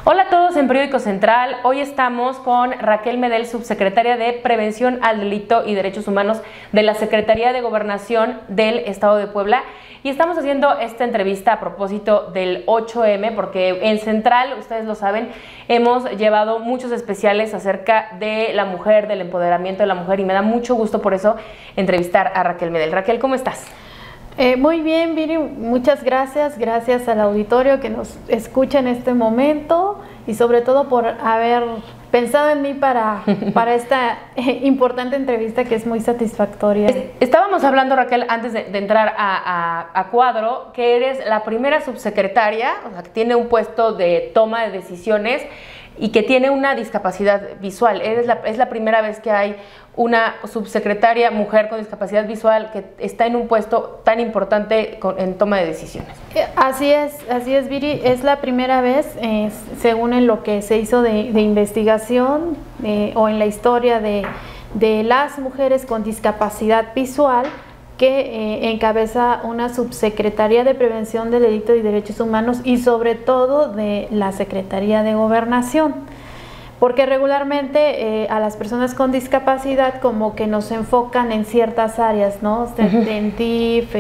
Hola a todos en Periódico Central. Hoy estamos con Raquel Medel, subsecretaria de Prevención al Delito y Derechos Humanos de la Secretaría de Gobernación del Estado de Puebla. Y estamos haciendo esta entrevista a propósito del 8M, porque en Central, ustedes lo saben, hemos llevado muchos especiales acerca de la mujer, del empoderamiento de la mujer, y me da mucho gusto por eso entrevistar a Raquel Medel. Raquel, ¿cómo estás? Muy bien, Viri, muchas gracias. Gracias al auditorio que nos escucha en este momento y sobre todo por haber pensado en mí para esta importante entrevista que es muy satisfactoria. Estábamos hablando, Raquel, antes de entrar a cuadro, que eres la primera subsecretaria, o sea, que tiene un puesto de toma de decisiones y que tiene una discapacidad visual. Es la primera vez que hay una subsecretaria mujer con discapacidad visual que está en un puesto tan importante en toma de decisiones. Así es, Viri, es la primera vez, según en lo que se hizo de investigación o en la historia de las mujeres con discapacidad visual, que encabeza una subsecretaría de Prevención del Delito y Derechos Humanos y sobre todo de la Secretaría de Gobernación. Porque regularmente a las personas con discapacidad como que nos enfocan en ciertas áreas, ¿no? En DIF,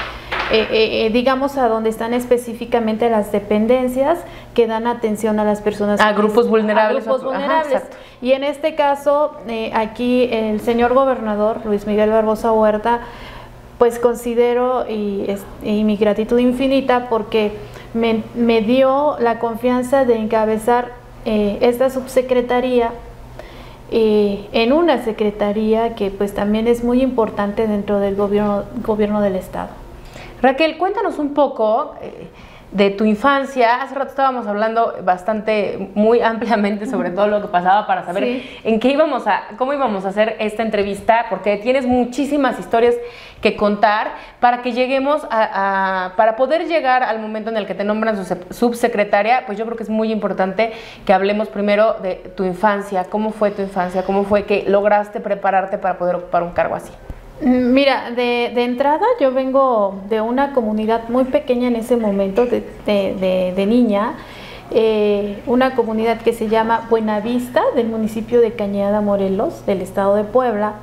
digamos a donde están específicamente las dependencias que dan atención a las personas a grupos vulnerables. Ajá, y en este caso, aquí el señor gobernador Luis Miguel Barbosa Huerta, pues considero y mi gratitud infinita porque me dio la confianza de encabezar esta subsecretaría en una secretaría que pues también es muy importante dentro del gobierno del estado. Raquel, cuéntanos un poco de tu infancia. Hace rato estábamos hablando muy ampliamente sobre todo lo que pasaba para saber en cómo íbamos a hacer esta entrevista, porque tienes muchísimas historias que contar para que lleguemos para poder llegar al momento en el que te nombran subsecretaria. Pues yo creo que es muy importante que hablemos primero de tu infancia. ¿Cómo fue tu infancia? ¿Cómo fue que lograste prepararte para poder ocupar un cargo así? Mira, de entrada yo vengo de una comunidad muy pequeña en ese momento, de niña, una comunidad que se llama Buenavista, del municipio de Cañada, Morelos, del estado de Puebla.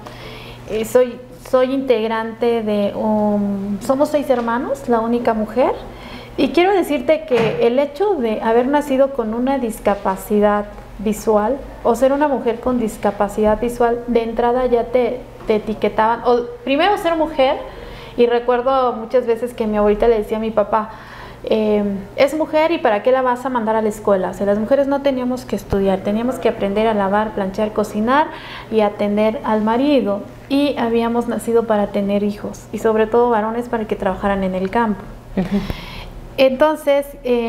Soy integrante somos 6 hermanos, la única mujer, y quiero decirte que el hecho de haber nacido con una discapacidad visual o ser una mujer con discapacidad visual, de entrada ya te etiquetaban, o primero ser mujer, y recuerdo muchas veces que mi abuelita le decía a mi papá, es mujer y ¿para qué la vas a mandar a la escuela? O sea, las mujeres no teníamos que estudiar, teníamos que aprender a lavar, planchar, cocinar y atender al marido, y habíamos nacido para tener hijos y sobre todo varones para que trabajaran en el campo. Entonces,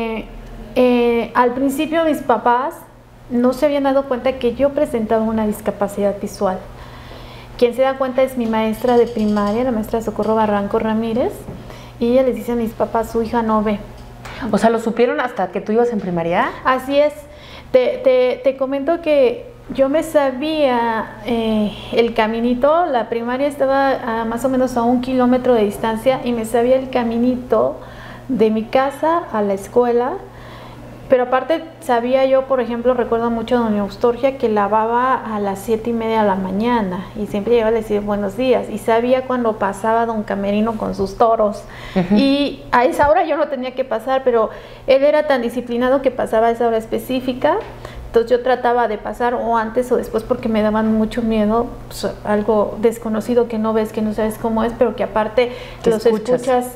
al principio mis papás no se habían dado cuenta que yo presentaba una discapacidad visual. Quien se da cuenta es mi maestra de primaria, la maestra Socorro Barranco Ramírez, y ella les dice a mis papás, su hija no ve. O sea, ¿lo supieron hasta que tú ibas en primaria? Así es. Te comento que yo me sabía el caminito, la primaria estaba más o menos a 1 kilómetro de distancia, y me sabía el caminito de mi casa a la escuela. Pero aparte sabía yo, por ejemplo, recuerdo mucho a doña Eustorgia que lavaba a las 7:30 de la mañana y siempre llegaba a decir buenos días, y sabía cuando pasaba don Camerino con sus toros. Y a esa hora yo no tenía que pasar, pero él era tan disciplinado que pasaba a esa hora específica. Entonces yo trataba de pasar o antes o después porque me daban mucho miedo, pues, algo desconocido que no ves, que no sabes cómo es, pero que aparte los escuchas,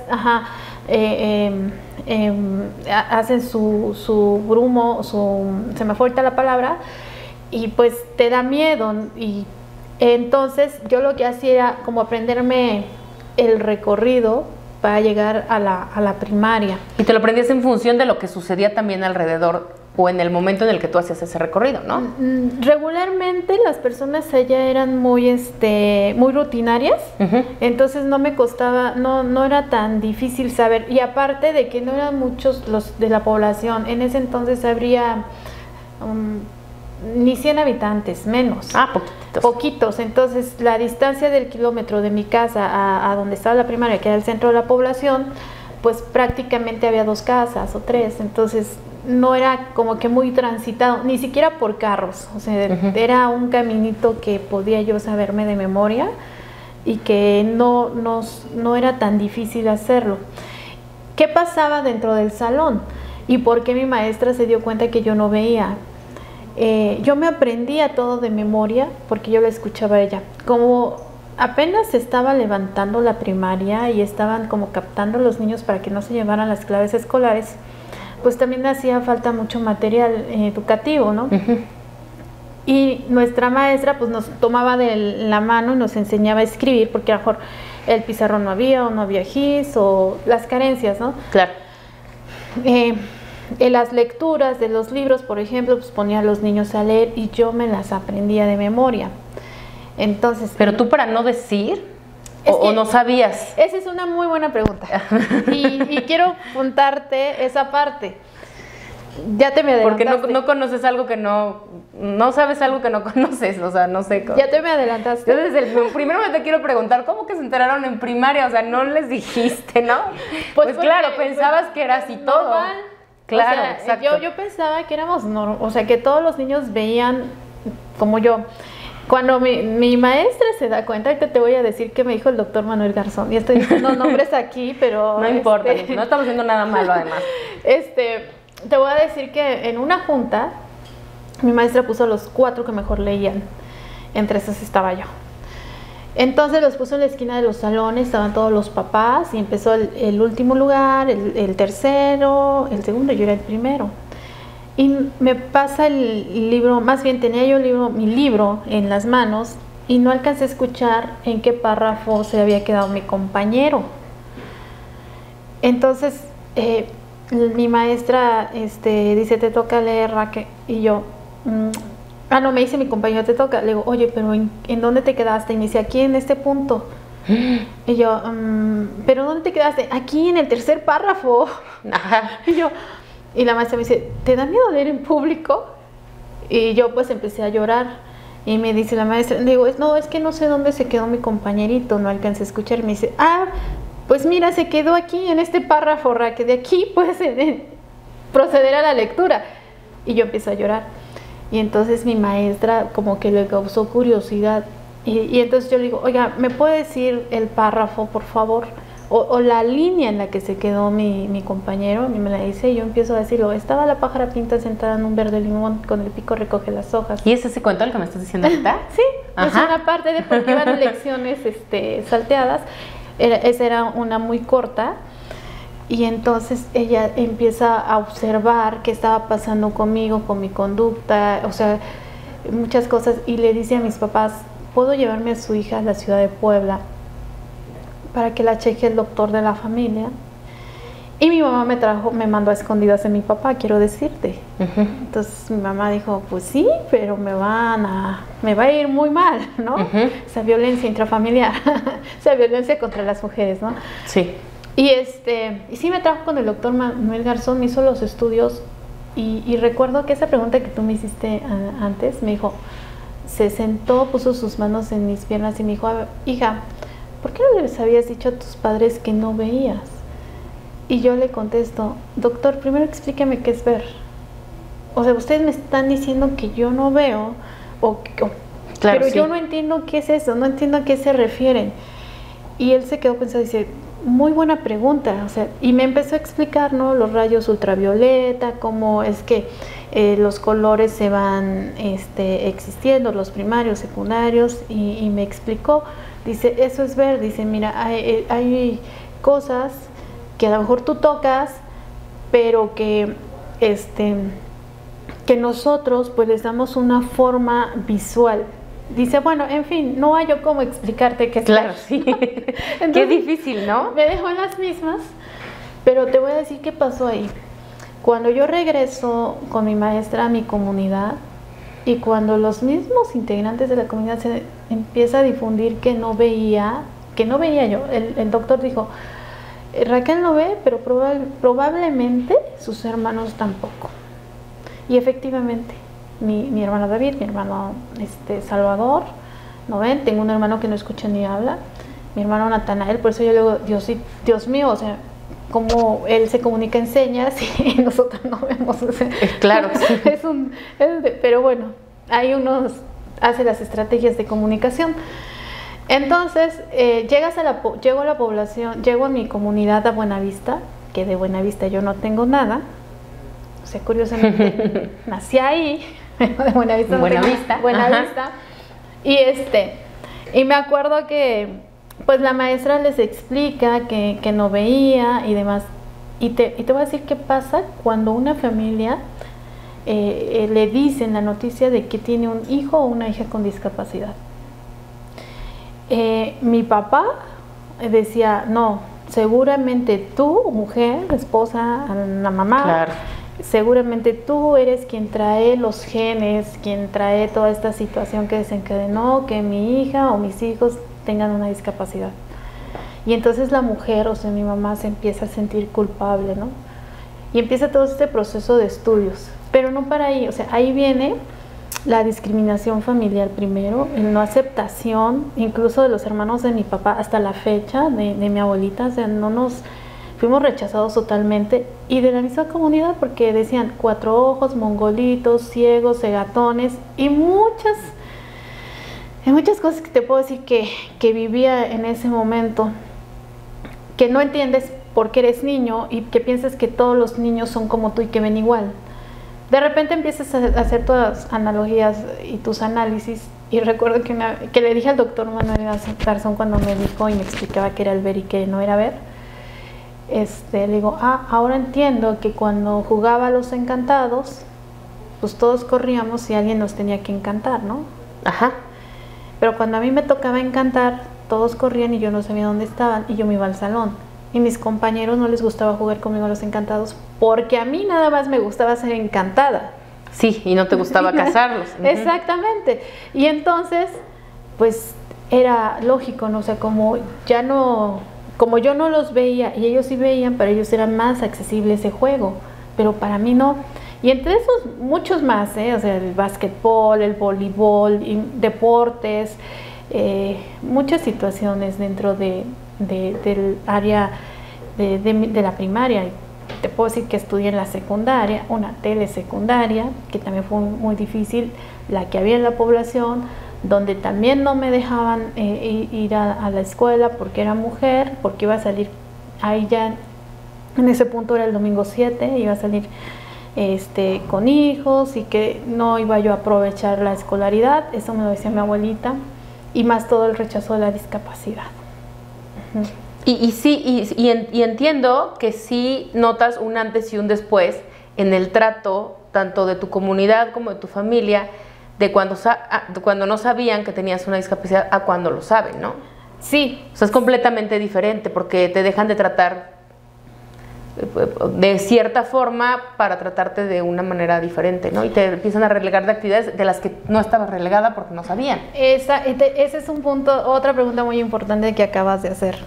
hacen su brumo, se me fue ahorita la palabra, y pues te da miedo. Y entonces yo lo que hacía era como aprenderme el recorrido para llegar a la primaria. Y te lo aprendías en función de lo que sucedía también alrededor o en el momento en el que tú hacías ese recorrido, ¿no? Regularmente las personas allá eran muy rutinarias, entonces no me costaba, no era tan difícil saber, y aparte de que no eran muchos los de la población, en ese entonces habría ni 100 habitantes, menos. Poquitos, entonces la distancia del kilómetro de mi casa a donde estaba la primaria, que era el centro de la población, pues prácticamente había 2 casas o 3, entonces no era como que muy transitado, ni siquiera por carros, o sea, era un caminito que podía yo saberme de memoria y que no era tan difícil hacerlo. ¿Qué pasaba dentro del salón? ¿Y por qué mi maestra se dio cuenta que yo no veía? Yo me aprendía todo de memoria porque yo la escuchaba a ella. Como apenas se estaba levantando la primaria y estaban como captando a los niños para que no se llevaran las claves escolares, pues también hacía falta mucho material educativo, ¿no? Y nuestra maestra pues nos tomaba de la mano y nos enseñaba a escribir, porque a lo mejor el pizarrón no había, o no había gis, o las carencias, ¿no? Claro. En las lecturas de los libros, por ejemplo, pues ponía a los niños a leer y yo me las aprendía de memoria. Entonces, pero tú, para no decir, o no sabías. Esa es una muy buena pregunta. y quiero apuntarte esa parte. Ya te me adelantaste. Porque no conoces algo que no sabes algo que no conoces, o sea, no sé cómo. Ya te me adelantaste. Yo desde primero me te quiero preguntar, ¿cómo que se enteraron en primaria? O sea, no les dijiste, ¿no? Pues claro, pensabas que era así todo. Normal. Claro, o sea, exacto. Yo pensaba que éramos, o sea, que todos los niños veían como yo. Cuando mi maestra se da cuenta, ahorita te voy a decir que me dijo el doctor Manuel Garzón, y estoy diciendo nombres aquí, pero... No importa, no estamos haciendo nada malo además. Te voy a decir que en una junta, mi maestra puso a los 4 que mejor leían, entre esos estaba yo. Entonces los puso en la esquina de los salones, estaban todos los papás, y empezó el último lugar, el tercero, el segundo, yo era el primero. Y me pasa el libro, más bien tenía yo mi libro en las manos y no alcancé a escuchar en qué párrafo se había quedado mi compañero. Entonces mi maestra dice, te toca leer, Raquel. Y yo, no, me dice mi compañero, te toca. Le digo, oye, pero ¿en dónde te quedaste? Y me dice, aquí en este punto. Y yo, ¿pero dónde te quedaste? Aquí en el tercer párrafo. Ajá. Y la maestra me dice, ¿te da miedo leer en público? Y yo pues empecé a llorar. Y me dice la maestra, le digo, no, es que no sé dónde se quedó mi compañerito, no alcancé a escuchar. Y me dice, pues mira, se quedó aquí en este párrafo, que de aquí puedes proceder a la lectura. Y yo empecé a llorar. Y entonces mi maestra como que le causó curiosidad. Y entonces yo le digo, oiga, ¿me puede decir el párrafo, por favor? O la línea en la que se quedó mi compañero. Y me la dice, y yo empiezo a decirlo, estaba la pájara pinta sentada en un verde limón, con el pico recoge las hojas. ¿Y es ese cuento el que me estás diciendo ahorita? Sí, es una parte de, porque iban lecciones salteadas. Esa era una muy corta. Y entonces ella empieza a observar qué estaba pasando conmigo, con mi conducta, o sea, muchas cosas. Y le dice a mis papás, ¿puedo llevarme a su hija a la ciudad de Puebla para que la cheque el doctor de la familia? Y mi mamá me mandó a escondidas de mi papá, quiero decirte. Entonces mi mamá dijo, pues sí, pero me va a ir muy mal, ¿no? Esa violencia intrafamiliar, esa violencia contra las mujeres, ¿no? Sí. Y sí me trajo con el doctor Manuel Garzón, me hizo los estudios y recuerdo que esa pregunta que tú me hiciste antes, me dijo, se sentó, puso sus manos en mis piernas y me dijo, hija, ¿por qué no les habías dicho a tus padres que no veías? Y yo le contesto, doctor, primero explíqueme qué es ver. O sea, ustedes me están diciendo que yo no veo, claro, pero sí, yo no entiendo qué es eso, no entiendo a qué se refieren. Y él se quedó pensando y dice, muy buena pregunta, o sea, y me empezó a explicar, ¿no? Los rayos ultravioleta, cómo es que los colores se van existiendo, los primarios, secundarios, y me explicó, dice, eso es ver, dice, mira, hay cosas que a lo mejor tú tocas, pero que nosotros pues les damos una forma visual. Dice, bueno, en fin, no hay yo cómo explicarte qué es. Claro, sí. Entonces, qué difícil, ¿no? Me dejó en las mismas, pero te voy a decir qué pasó ahí. Cuando yo regreso con mi maestra a mi comunidad y cuando los mismos integrantes de la comunidad se empieza a difundir que no veía yo, el doctor dijo, Raquel no ve, pero probablemente sus hermanos tampoco. Y efectivamente, mi hermano David, mi hermano Salvador, no ven, tengo un hermano que no escucha ni habla, mi hermano Natanael, por eso yo le digo, Dios mío, o sea, cómo él se comunica en señas y nosotros no vemos. O sea, claro, sí. Pero bueno, ahí uno hace las estrategias de comunicación. Entonces, llego a la población, llego a mi comunidad a Buenavista, que de Buenavista yo no tengo nada. O sea, curiosamente, nací ahí, de Buenavista. Buenavista. Y me acuerdo que pues la maestra les explica que no veía y demás. Y te voy a decir qué pasa cuando una familia le dicen la noticia de que tiene un hijo o una hija con discapacidad. Mi papá decía, no, seguramente tú, mujer, esposa, la mamá, claro, seguramente tú eres quien trae los genes, quien trae toda esta situación que desencadenó que mi hija o mis hijos tengan una discapacidad. Y entonces la mujer, o sea, mi mamá se empieza a sentir culpable, ¿no? Y empieza todo este proceso de estudios, pero no para ahí, o sea, ahí viene la discriminación familiar primero, la no aceptación, incluso de los hermanos de mi papá hasta la fecha, de mi abuelita, o sea, fuimos rechazados totalmente, y de la misma comunidad, porque decían 4 ojos, mongolitos, ciegos, cegatones, y muchas cosas que te puedo decir que vivía en ese momento, que no entiendes porque eres niño y que piensas que todos los niños son como tú y que ven igual. De repente empiezas a hacer todas las analogías y tus análisis, y recuerdo que le dije al doctor Manuel Garzón cuando me dijo y me explicaba qué era el ver y qué no era ver, le digo, ahora entiendo que cuando jugaba a los encantados, pues todos corríamos y alguien nos tenía que encantar, ¿no? Ajá. Pero cuando a mí me tocaba encantar, todos corrían y yo no sabía dónde estaban y yo me iba al salón. Y mis compañeros no les gustaba jugar conmigo a los encantados porque a mí nada más me gustaba ser encantada. Sí, y no te gustaba casarlos. Exactamente. Y entonces, pues era lógico, ¿no? O sea, como yo no los veía y ellos sí veían, para ellos era más accesible ese juego, pero para mí no. Y entre esos muchos más, o sea, el básquetbol, el voleibol, y deportes, muchas situaciones dentro del área de la primaria. Te puedo decir que estudié en la secundaria, una telesecundaria, que también fue muy difícil, la que había en la población, donde también no me dejaban ir a la escuela porque era mujer, porque iba a salir, ahí ya en ese punto era el domingo 7, iba a salir con hijos y que no iba yo a aprovechar la escolaridad, eso me lo decía mi abuelita, y más todo el rechazo de la discapacidad. Y entiendo que sí notas un antes y un después en el trato tanto de tu comunidad como de tu familia, de cuando no sabían que tenías una discapacidad a cuando lo saben, ¿no? Sí. O sea, es completamente diferente porque te dejan de tratar de cierta forma para tratarte de una manera diferente, ¿no? Y te empiezan a relegar de actividades de las que no estabas relegada porque no sabían. Ese es un punto, otra pregunta muy importante que acabas de hacer.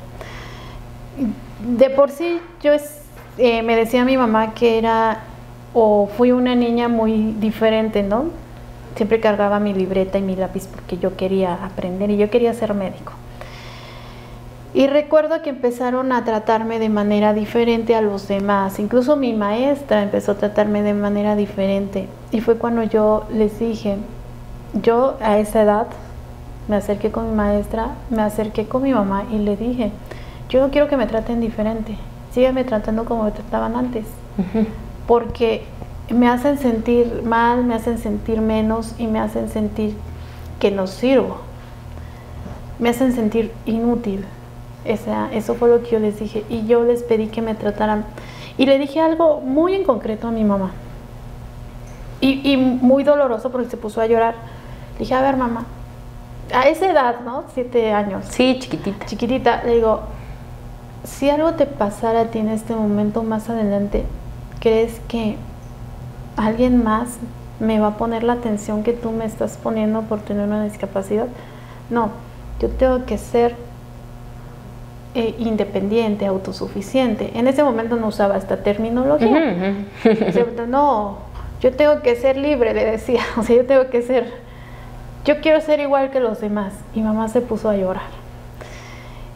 De por sí, me decía mi mamá que fui una niña muy diferente, ¿no? Siempre cargaba mi libreta y mi lápiz porque yo quería aprender y yo quería ser médico. Y recuerdo que empezaron a tratarme de manera diferente a los demás. Incluso mi maestra empezó a tratarme de manera diferente. Y fue cuando yo les dije, yo a esa edad me acerqué con mi maestra, me acerqué con mi mamá y le dije, yo no quiero que me traten diferente, síganme tratando como me trataban antes. Porque me hacen sentir mal, me hacen sentir menos y me hacen sentir que no sirvo. Me hacen sentir inútil. Eso fue lo que yo les dije y yo les pedí que me trataran y le dije algo muy en concreto a mi mamá y muy doloroso porque se puso a llorar. Le dije, a ver mamá, a esa edad, ¿no? 7 años. Sí, chiquitita. Le digo, si algo te pasara a ti en este momento más adelante, ¿crees que alguien más me va a poner la atención que tú me estás poniendo por tener una discapacidad? No, yo tengo que ser independiente, autosuficiente. En ese momento no usaba esta terminología. No, yo tengo que ser libre, le decía. O sea, yo quiero ser igual que los demás. Y mamá se puso a llorar.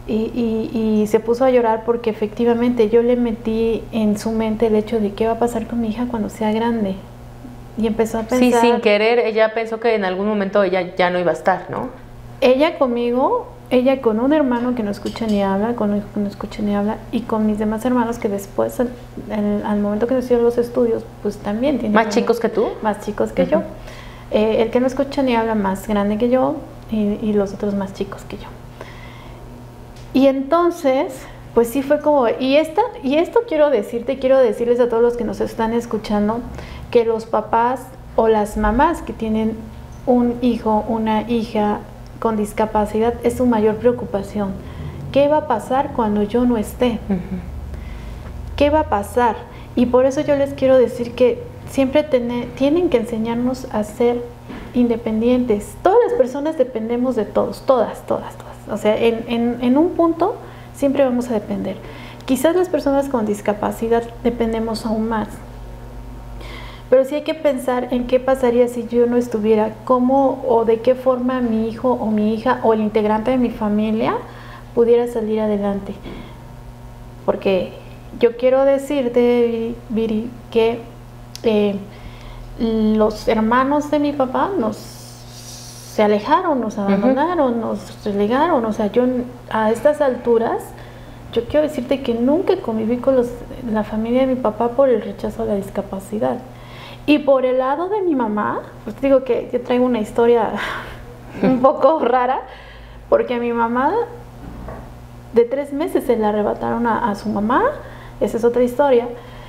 y se puso a llorar porque efectivamente yo le metí en su mente el hecho de qué va a pasar con mi hija cuando sea grande. Y empezó a pensar... Sí, sin querer, ella pensó que en algún momento ella ya no iba a estar, ¿no? Ella conmigo, ella con un hermano que no escucha ni habla, con un hijo que no escucha ni habla, y con mis demás hermanos que después, al momento que hicieron los estudios, pues también tienen... ¿Más chicos que tú? Más chicos que yo. El que no escucha ni habla más grande que yo, y los otros más chicos que yo. Y entonces, pues sí fue como... Y esto quiero decirles a todos los que nos están escuchando, que los papás o las mamás que tienen un hijo, una hija con discapacidad, es su mayor preocupación. ¿Qué va a pasar cuando yo no esté? ¿Qué va a pasar? Y por eso yo les quiero decir que siempre tienen que enseñarnos a ser independientes. Todas las personas dependemos de todos, todas. O sea, en un punto siempre vamos a depender. Quizás las personas con discapacidad dependemos aún más. Pero sí hay que pensar en qué pasaría si yo no estuviera, cómo o de qué forma mi hijo o mi hija o el integrante de mi familia pudiera salir adelante. Porque yo quiero decirte, Viri, que los hermanos de mi papá se alejaron, nos abandonaron, nos relegaron. O sea, yo a estas alturas, yo quiero decirte que nunca conviví con la familia de mi papá por el rechazo a la discapacidad. Y por el lado de mi mamá, pues digo que yo traigo una historia un poco rara, porque a mi mamá de 3 meses se le arrebataron a su mamá, esa es otra historia,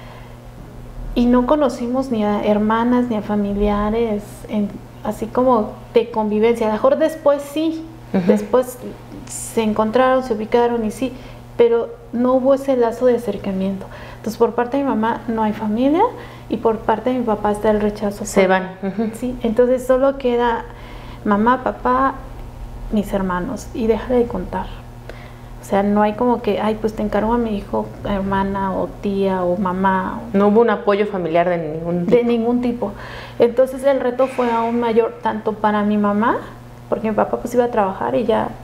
y no conocimos ni a hermanas ni a familiares, así como de convivencia. A lo mejor después sí, después se encontraron, se ubicaron y sí, pero no hubo ese lazo de acercamiento. Entonces, por parte de mi mamá no hay familia, y por parte de mi papá está el rechazo. Se van. Sí, entonces solo queda mamá, papá, mis hermanos, y deja de contar. O sea, no hay como que, ay, pues te encargo a mi hijo, hermana o tía o mamá. No hubo un apoyo familiar de ningún tipo. De ningún tipo. Entonces el reto fue aún mayor, tanto para mi mamá, porque mi papá pues iba a trabajar y ya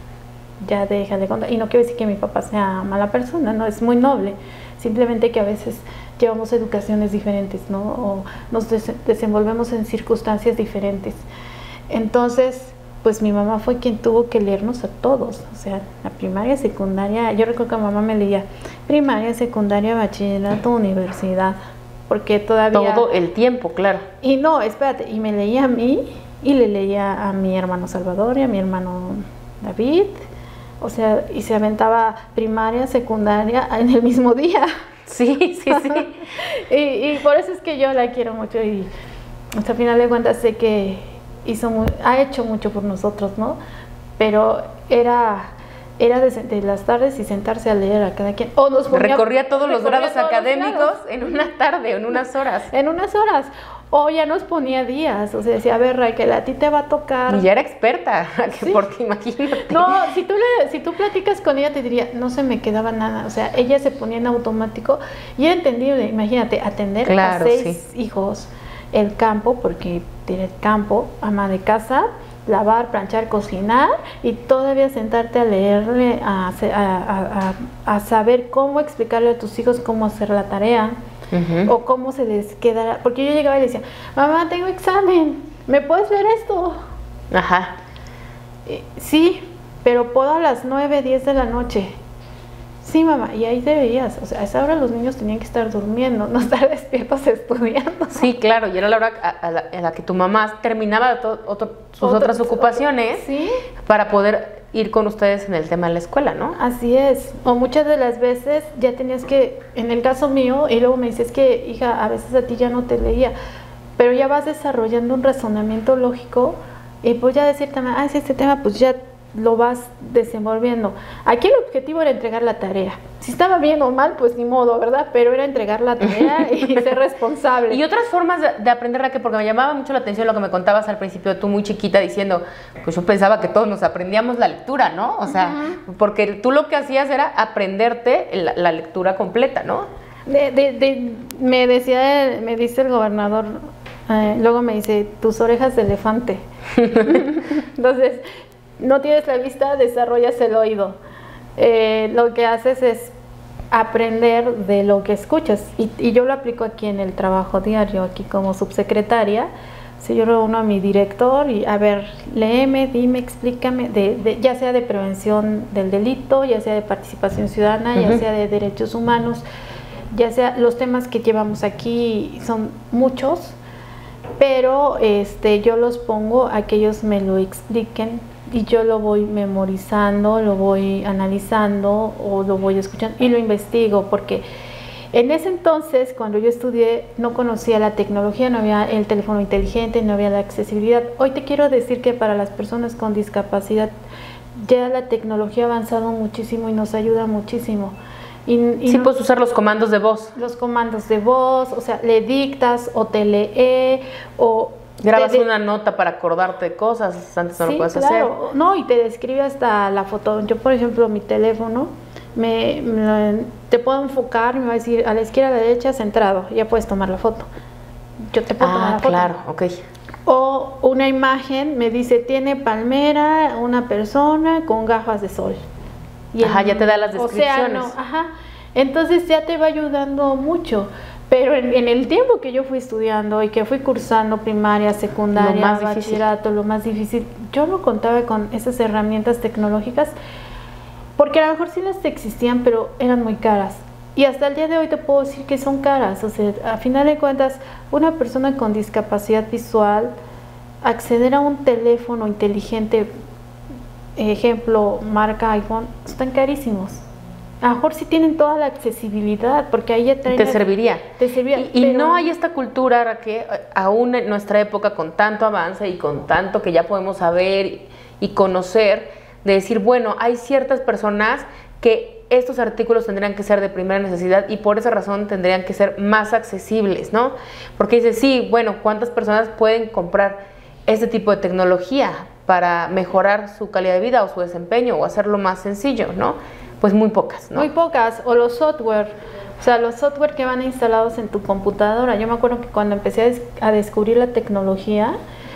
deja de contar. Y no quiero decir que mi papá sea mala persona, no, es muy noble. Simplemente que a veces llevamos educaciones diferentes, ¿no? O nos desenvolvemos en circunstancias diferentes. Entonces, pues mi mamá fue quien tuvo que leernos a todos. O sea, la primaria, secundaria, yo recuerdo que mi mamá me leía primaria, secundaria, bachillerato, universidad, porque todavía... Todo el tiempo, claro. Y no, espérate, y me leía a mí, y le leía a mi hermano Salvador y a mi hermano David. O sea, y se aventaba primaria, secundaria en el mismo día. Sí. y por eso es que yo la quiero mucho, y hasta el final de cuentas sé que ha hecho mucho por nosotros, ¿no? Pero era de las tardes y sentarse a leer a cada quien. O nos recorría todos los grados académicos en una tarde o en unas horas. En unas horas. O ya nos ponía días, o sea, decía, a ver, Raquel, a ti te va a tocar... Y ya era experta, ¿Sí? Porque imagínate. No, si tú platicas con ella, te diría, no se me quedaba nada, o sea, ella se ponía en automático, y era entendible, imagínate, atender a 6 hijos, el campo, porque tiene el campo, ama de casa, lavar, planchar, cocinar, y todavía sentarte a leerle, a saber cómo explicarle a tus hijos cómo hacer la tarea. O cómo se les queda, porque yo llegaba y le decía, mamá, tengo examen, ¿me puedes leer esto? Ajá. Sí, pero puedo a las 9, 10 de la noche. Sí, mamá, y ahí te veías, o sea, a esa hora los niños tenían que estar durmiendo, no estar despiertos estudiando. Sí, claro, y era la hora en la que tu mamá terminaba sus otras ocupaciones, ¿sí? Para poder ir con ustedes en el tema de la escuela, ¿no? Así es, o muchas de las veces ya tenías que, en el caso mío, y luego me dices que, hija, a veces a ti ya no te leía, pero ya vas desarrollando un razonamiento lógico, y pues ya decir también, sí, este tema pues ya lo vas desenvolviendo. Aquí el objetivo era entregar la tarea. Si estaba bien o mal, pues ni modo, ¿verdad? Pero era entregar la tarea y ser responsable. Y otras formas de aprender, Raquel, porque me llamaba mucho la atención lo que me contabas al principio, tú muy chiquita, diciendo, pues yo pensaba que todos nos aprendíamos la lectura, ¿no? O sea, porque tú lo que hacías era aprenderte la lectura completa, ¿no? Me dice el gobernador, luego me dice, tus orejas de elefante. Entonces, no tienes la vista, desarrollas el oído. lo que haces es aprender de lo que escuchas y yo lo aplico aquí en el trabajo diario, aquí como subsecretaria. Si yo reúno a mi director y a ver, léeme, dime, explícame, ya sea de prevención del delito, ya sea de participación ciudadana, ya sea de derechos humanos, ya sea los temas que llevamos aquí son muchos, pero yo los pongo a que ellos me lo expliquen y yo lo voy memorizando, lo voy analizando o lo voy escuchando y lo investigo, porque en ese entonces, cuando yo estudié, no conocía la tecnología, no había el teléfono inteligente, no había la accesibilidad. Hoy te quiero decir que para las personas con discapacidad ya la tecnología ha avanzado muchísimo y nos ayuda muchísimo. Sí, puedes usar los comandos de voz. Los comandos de voz, o sea, le dictas o te lee o... Grabas una nota para acordarte de cosas, antes no lo puedes hacer. No, y te describe hasta la foto. Yo, por ejemplo, mi teléfono, te puedo enfocar, me va a decir a la izquierda, a la derecha, centrado, ya puedes tomar la foto. Yo te puedo tomar la foto. Claro, ok. O una imagen me dice, tiene palmera, una persona con gafas de sol. Y ya te da las descripciones. Entonces ya te va ayudando mucho. Pero en el tiempo que yo fui estudiando y que fui cursando primaria, secundaria, bachillerato, lo más difícil, yo no contaba con esas herramientas tecnológicas, porque a lo mejor sí las existían, pero eran muy caras. Y hasta el día de hoy te puedo decir que son caras. O sea, a final de cuentas, una persona con discapacidad visual, acceder a un teléfono inteligente, ejemplo, marca iPhone, están carísimos. A lo mejor sí tienen toda la accesibilidad, porque ahí ya te serviría. Y no hay esta cultura que aún en nuestra época, con tanto avance y con tanto que ya podemos saber y conocer, de decir, bueno, hay ciertas personas que estos artículos tendrían que ser de primera necesidad y por esa razón tendrían que ser más accesibles, ¿no? Porque dices, sí, bueno, ¿cuántas personas pueden comprar este tipo de tecnología para mejorar su calidad de vida o su desempeño o hacerlo más sencillo, ¿no? Pues muy pocas, ¿no? Muy pocas, o los software, o sea, los software que van instalados en tu computadora. Yo me acuerdo que cuando empecé a descubrir la tecnología,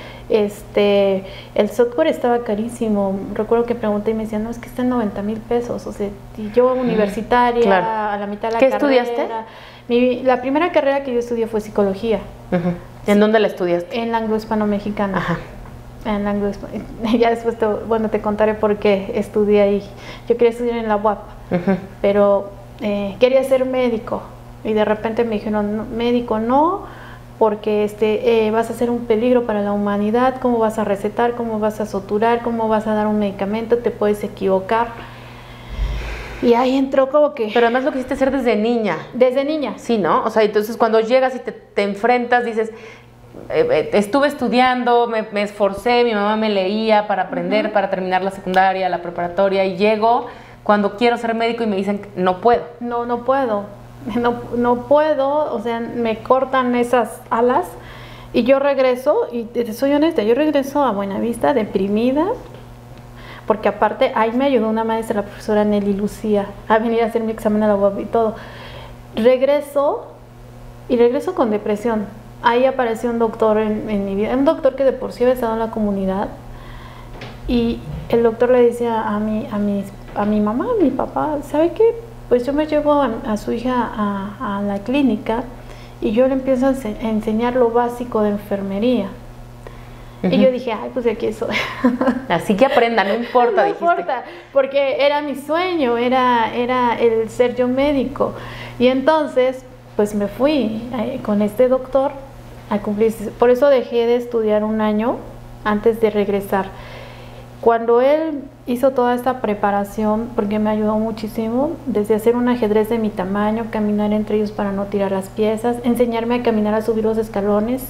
el software estaba carísimo. Recuerdo que pregunté y me decían, no, es que está en 90,000 pesos. O sea, yo universitaria, claro, a la mitad de la carrera. ¿Qué estudiaste? La primera carrera que yo estudié fue psicología. ¿En dónde la estudiaste? En la anglo-hispano-mexicana. En la ya después te contaré por qué estudié ahí. Yo quería estudiar en la UAP, pero quería ser médico y de repente me dijeron, no, médico no, porque vas a ser un peligro para la humanidad. ¿Cómo vas a recetar? ¿Cómo vas a suturar? ¿Cómo vas a dar un medicamento? Te puedes equivocar. Y ahí entró como que... Pero además lo quisiste hacer desde niña. Desde niña. Sí, ¿no? O sea, entonces cuando llegas y te enfrentas, dices... estuve estudiando, me esforcé, mi mamá me leía para aprender, para terminar la secundaria, la preparatoria, y llego cuando quiero ser médico y me dicen, no puedo. No puedo, no puedo, o sea, me cortan esas alas y yo regreso, y te soy honesta, yo regreso a Buenavista deprimida, porque aparte ahí me ayudó una maestra, la profesora Nelly Lucía, a venir a hacer mi examen a la UAP y todo. Regreso con depresión. Ahí apareció un doctor en mi vida, un doctor que de por sí había estado en la comunidad, y el doctor le decía a mi mamá, a mi papá, ¿sabe qué? Pues yo me llevo a su hija a la clínica y yo le empiezo a enseñar lo básico de enfermería. Y yo dije, ay, pues de aquí soy. Así que aprenda, no importa, dijiste. No importa, porque era mi sueño, era el ser yo médico. Y entonces, pues me fui con este doctor a cumplir. Por eso dejé de estudiar un año antes de regresar. Cuando él hizo toda esta preparación, porque me ayudó muchísimo, desde hacer un ajedrez de mi tamaño, caminar entre ellos para no tirar las piezas, enseñarme a caminar, a subir los escalones,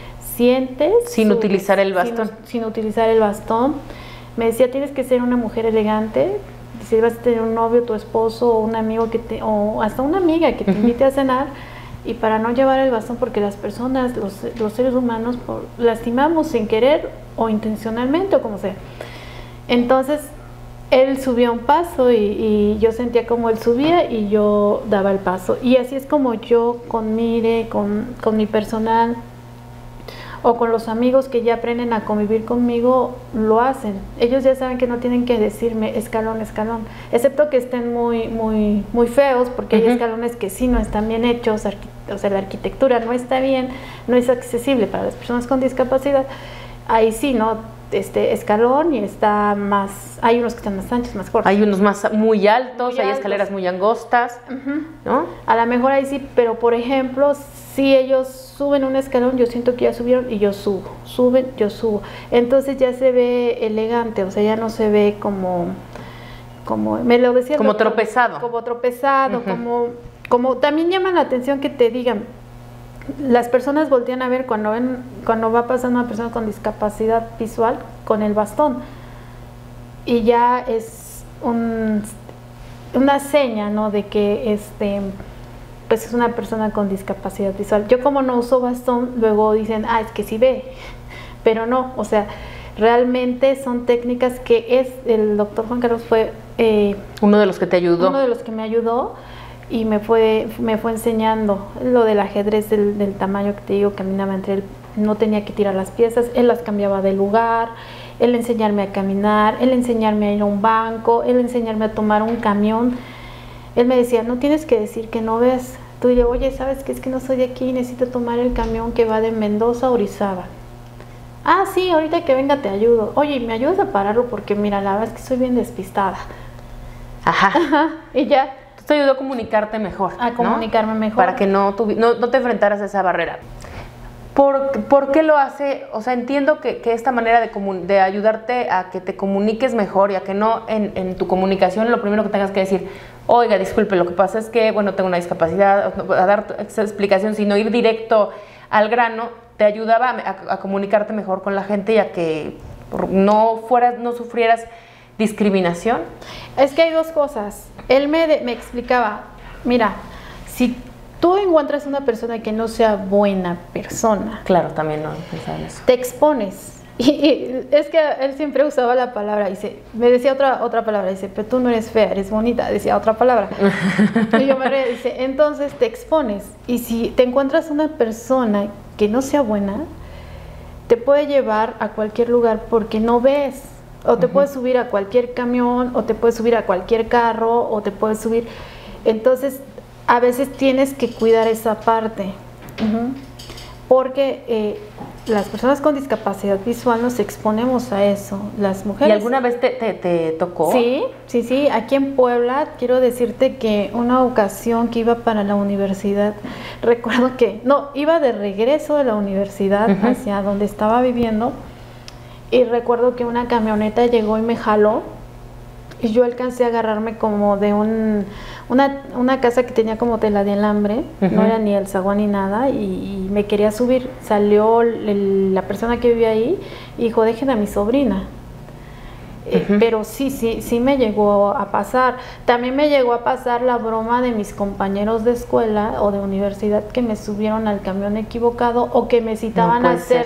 sin utilizar el bastón. Sin utilizar el bastón. Me decía, tienes que ser una mujer elegante. Si vas a tener un novio, tu esposo o un amigo o hasta una amiga que te invite a cenar, y para no llevar el bastón, porque las personas, los seres humanos, lastimamos sin querer o intencionalmente o como sea. Entonces él subía un paso y yo sentía como él subía y yo daba el paso, y así es como yo con Mire, con mi personal, o con los amigos que ya aprenden a convivir conmigo, lo hacen. Ellos ya saben que no tienen que decirme escalón, escalón, excepto que estén muy feos, porque hay escalones que sí no están bien hechos, o sea, la arquitectura no está bien, no es accesible para las personas con discapacidad. Ahí sí, ¿no? Escalón y está más, hay unos que están más anchos, más cortos. Hay unos muy altos, hay escaleras muy angostas, ¿no? A lo mejor ahí sí, pero por ejemplo, si ellos suben un escalón, yo siento que ya subieron y yo subo, suben, yo subo. Entonces ya se ve elegante, o sea, ya no se ve como me lo decía. Como tropezado. Como tropezado, como también llama la atención que te digan. Las personas voltean a ver cuando va pasando una persona con discapacidad visual con el bastón y ya es una seña, ¿no? De que pues es una persona con discapacidad visual. Yo como no uso bastón, luego dicen, es que sí ve, pero no, o sea, realmente son técnicas que el doctor Juan Carlos fue uno de los que te ayudó. Uno de los que me ayudó. Y me fue enseñando lo del ajedrez del tamaño que te digo, caminaba entre él, no tenía que tirar las piezas, él las cambiaba de lugar, él enseñarme a caminar, él enseñarme a ir a un banco, él enseñarme a tomar un camión. Él me decía, no tienes que decir que no ves. Tú dices, oye, ¿sabes qué? Es que no soy de aquí, necesito tomar el camión que va de Mendoza a Orizaba. Sí, ahorita que venga te ayudo. Oye, ¿me ayudas a pararlo? Porque mira, la verdad es que soy bien despistada. Ajá. Y ya. Te ayudó a comunicarte mejor. A comunicarme mejor. Para que no te enfrentaras a esa barrera. ¿Por qué lo hace? O sea, entiendo que esta manera de ayudarte a que te comuniques mejor y a que no en tu comunicación lo primero que tengas que decir, oiga, disculpe, lo que pasa es que, bueno, tengo una discapacidad, a dar esa explicación, sino ir directo al grano, te ayudaba a comunicarte mejor con la gente y a que no sufrieras discriminación. Es que hay dos cosas. Él me explicaba, mira, si tú encuentras una persona que no sea buena persona, claro, también no pensaba en eso, te expones. Y es que él siempre usaba la palabra, me decía otra palabra, dice, pero tú no eres fea, eres bonita, decía otra palabra. Y yo me reía, dice, entonces te expones. Y si te encuentras una persona que no sea buena, te puede llevar a cualquier lugar porque no ves. O te puedes subir a cualquier camión, o te puedes subir a cualquier carro, o te puedes subir. Entonces, a veces tienes que cuidar esa parte. Porque las personas con discapacidad visual nos exponemos a eso. Las mujeres. ¿Y alguna vez te tocó? Sí. Aquí en Puebla, quiero decirte que una ocasión que iba para la universidad, recuerdo que, iba de regreso de la universidad hacia donde estaba viviendo. Y recuerdo que una camioneta llegó y me jaló y yo alcancé a agarrarme como de una casa que tenía como tela de alambre, no era ni el zaguán ni nada, y me quería subir. Salió la persona que vivía ahí y dijo, dejen a mi sobrina. Pero sí me llegó a pasar. También me llegó a pasar la broma de mis compañeros de escuela o de universidad que me subieron al camión equivocado o que me citaban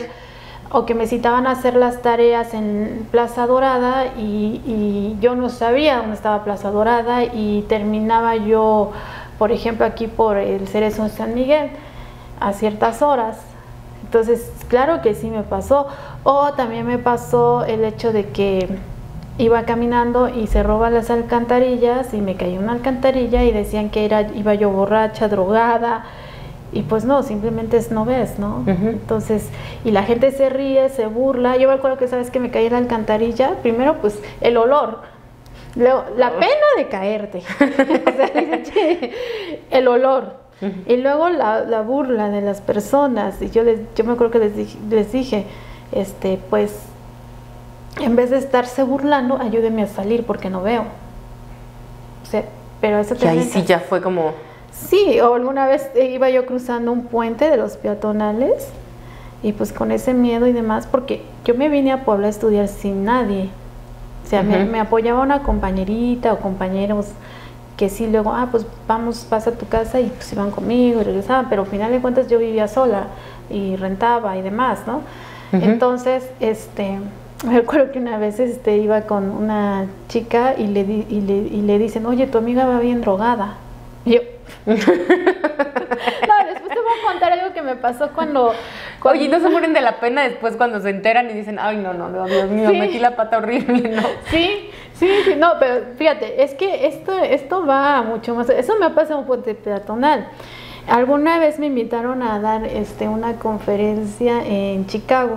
a hacer las tareas en Plaza Dorada y yo no sabía dónde estaba Plaza Dorada y terminaba yo, por ejemplo, aquí por el Cerezo de San Miguel a ciertas horas. Entonces, claro que sí me pasó. O también me pasó el hecho de que iba caminando y se roban las alcantarillas y me cayó una alcantarilla y decían que iba yo borracha, drogada. Y pues no, simplemente no ves, ¿no? Entonces, y la gente se ríe, se burla. Yo me acuerdo que sabes que me caí en la alcantarilla. Primero, pues, el olor. Luego, la pena de caerte. O sea, el olor. Y luego la burla de las personas. Y yo me acuerdo que les dije, pues, en vez de estarse burlando, ayúdenme a salir porque no veo. O sea, pero eso también. Y ahí sí ya fue como... Sí, o alguna vez iba yo cruzando un puente de los peatonales y pues con ese miedo y demás, porque yo me vine a Puebla a estudiar sin nadie. O sea, me apoyaba una compañerita o compañeros que sí, luego, pues pasa a tu casa y pues iban conmigo y regresaban, pero al final de cuentas yo vivía sola y rentaba y demás, ¿no? Entonces, me acuerdo que una vez iba con una chica y le dicen, oye, tu amiga va bien drogada. Y yo... No, después te voy a contar algo que me pasó cuando Oye, ¿no se mueren de la pena después cuando se enteran y dicen, ay, no, Dios mío, sí. metí la pata horrible, ¿no? Sí, no, pero fíjate, es que esto va mucho más, eso me ha pasado en Puente Peatonal. Alguna vez me invitaron a dar una conferencia en Chicago,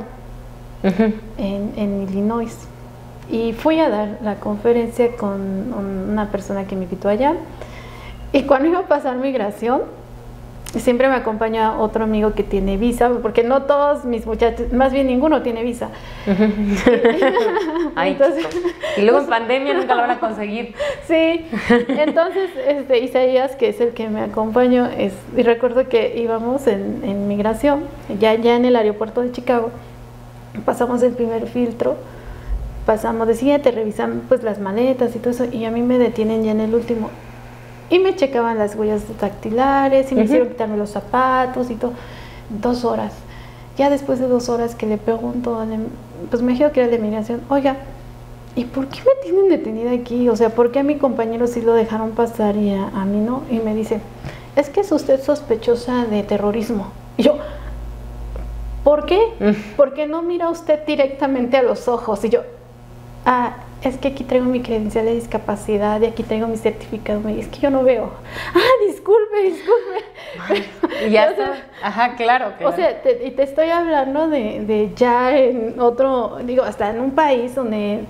en Illinois, y fui a dar la conferencia con una persona que me invitó allá, y cuando iba a pasar migración, siempre me acompaña otro amigo que tiene visa, porque no todos mis muchachos, más bien ninguno tiene visa. Ay, entonces, y luego en pandemia nunca lo van a conseguir. Sí, entonces Isaías, que es el que me acompañó, y recuerdo que íbamos en migración, ya en el aeropuerto de Chicago, pasamos el primer filtro, pasamos de siguiente, revisan pues las maletas y todo eso, y a mí me detienen ya en el último. Y me checaban las huellas dactilares y me hicieron quitarme los zapatos y todo. 2 horas. Ya después de 2 horas que le pregunto, pues me dijo que era de migración, oiga, ¿y por qué me tienen detenida aquí? O sea, ¿por qué a mi compañero sí lo dejaron pasar y a mí no? Y me dice, es que es usted sospechosa de terrorismo. Y yo, ¿por qué? ¿Por qué no mira usted directamente a los ojos? Y yo, es que aquí traigo mi credencial de discapacidad y aquí traigo mi certificado, es que yo no veo. Disculpe. Y ya está. Ajá, claro. O sea, te estoy hablando de ya en otro, digo, hasta en un país donde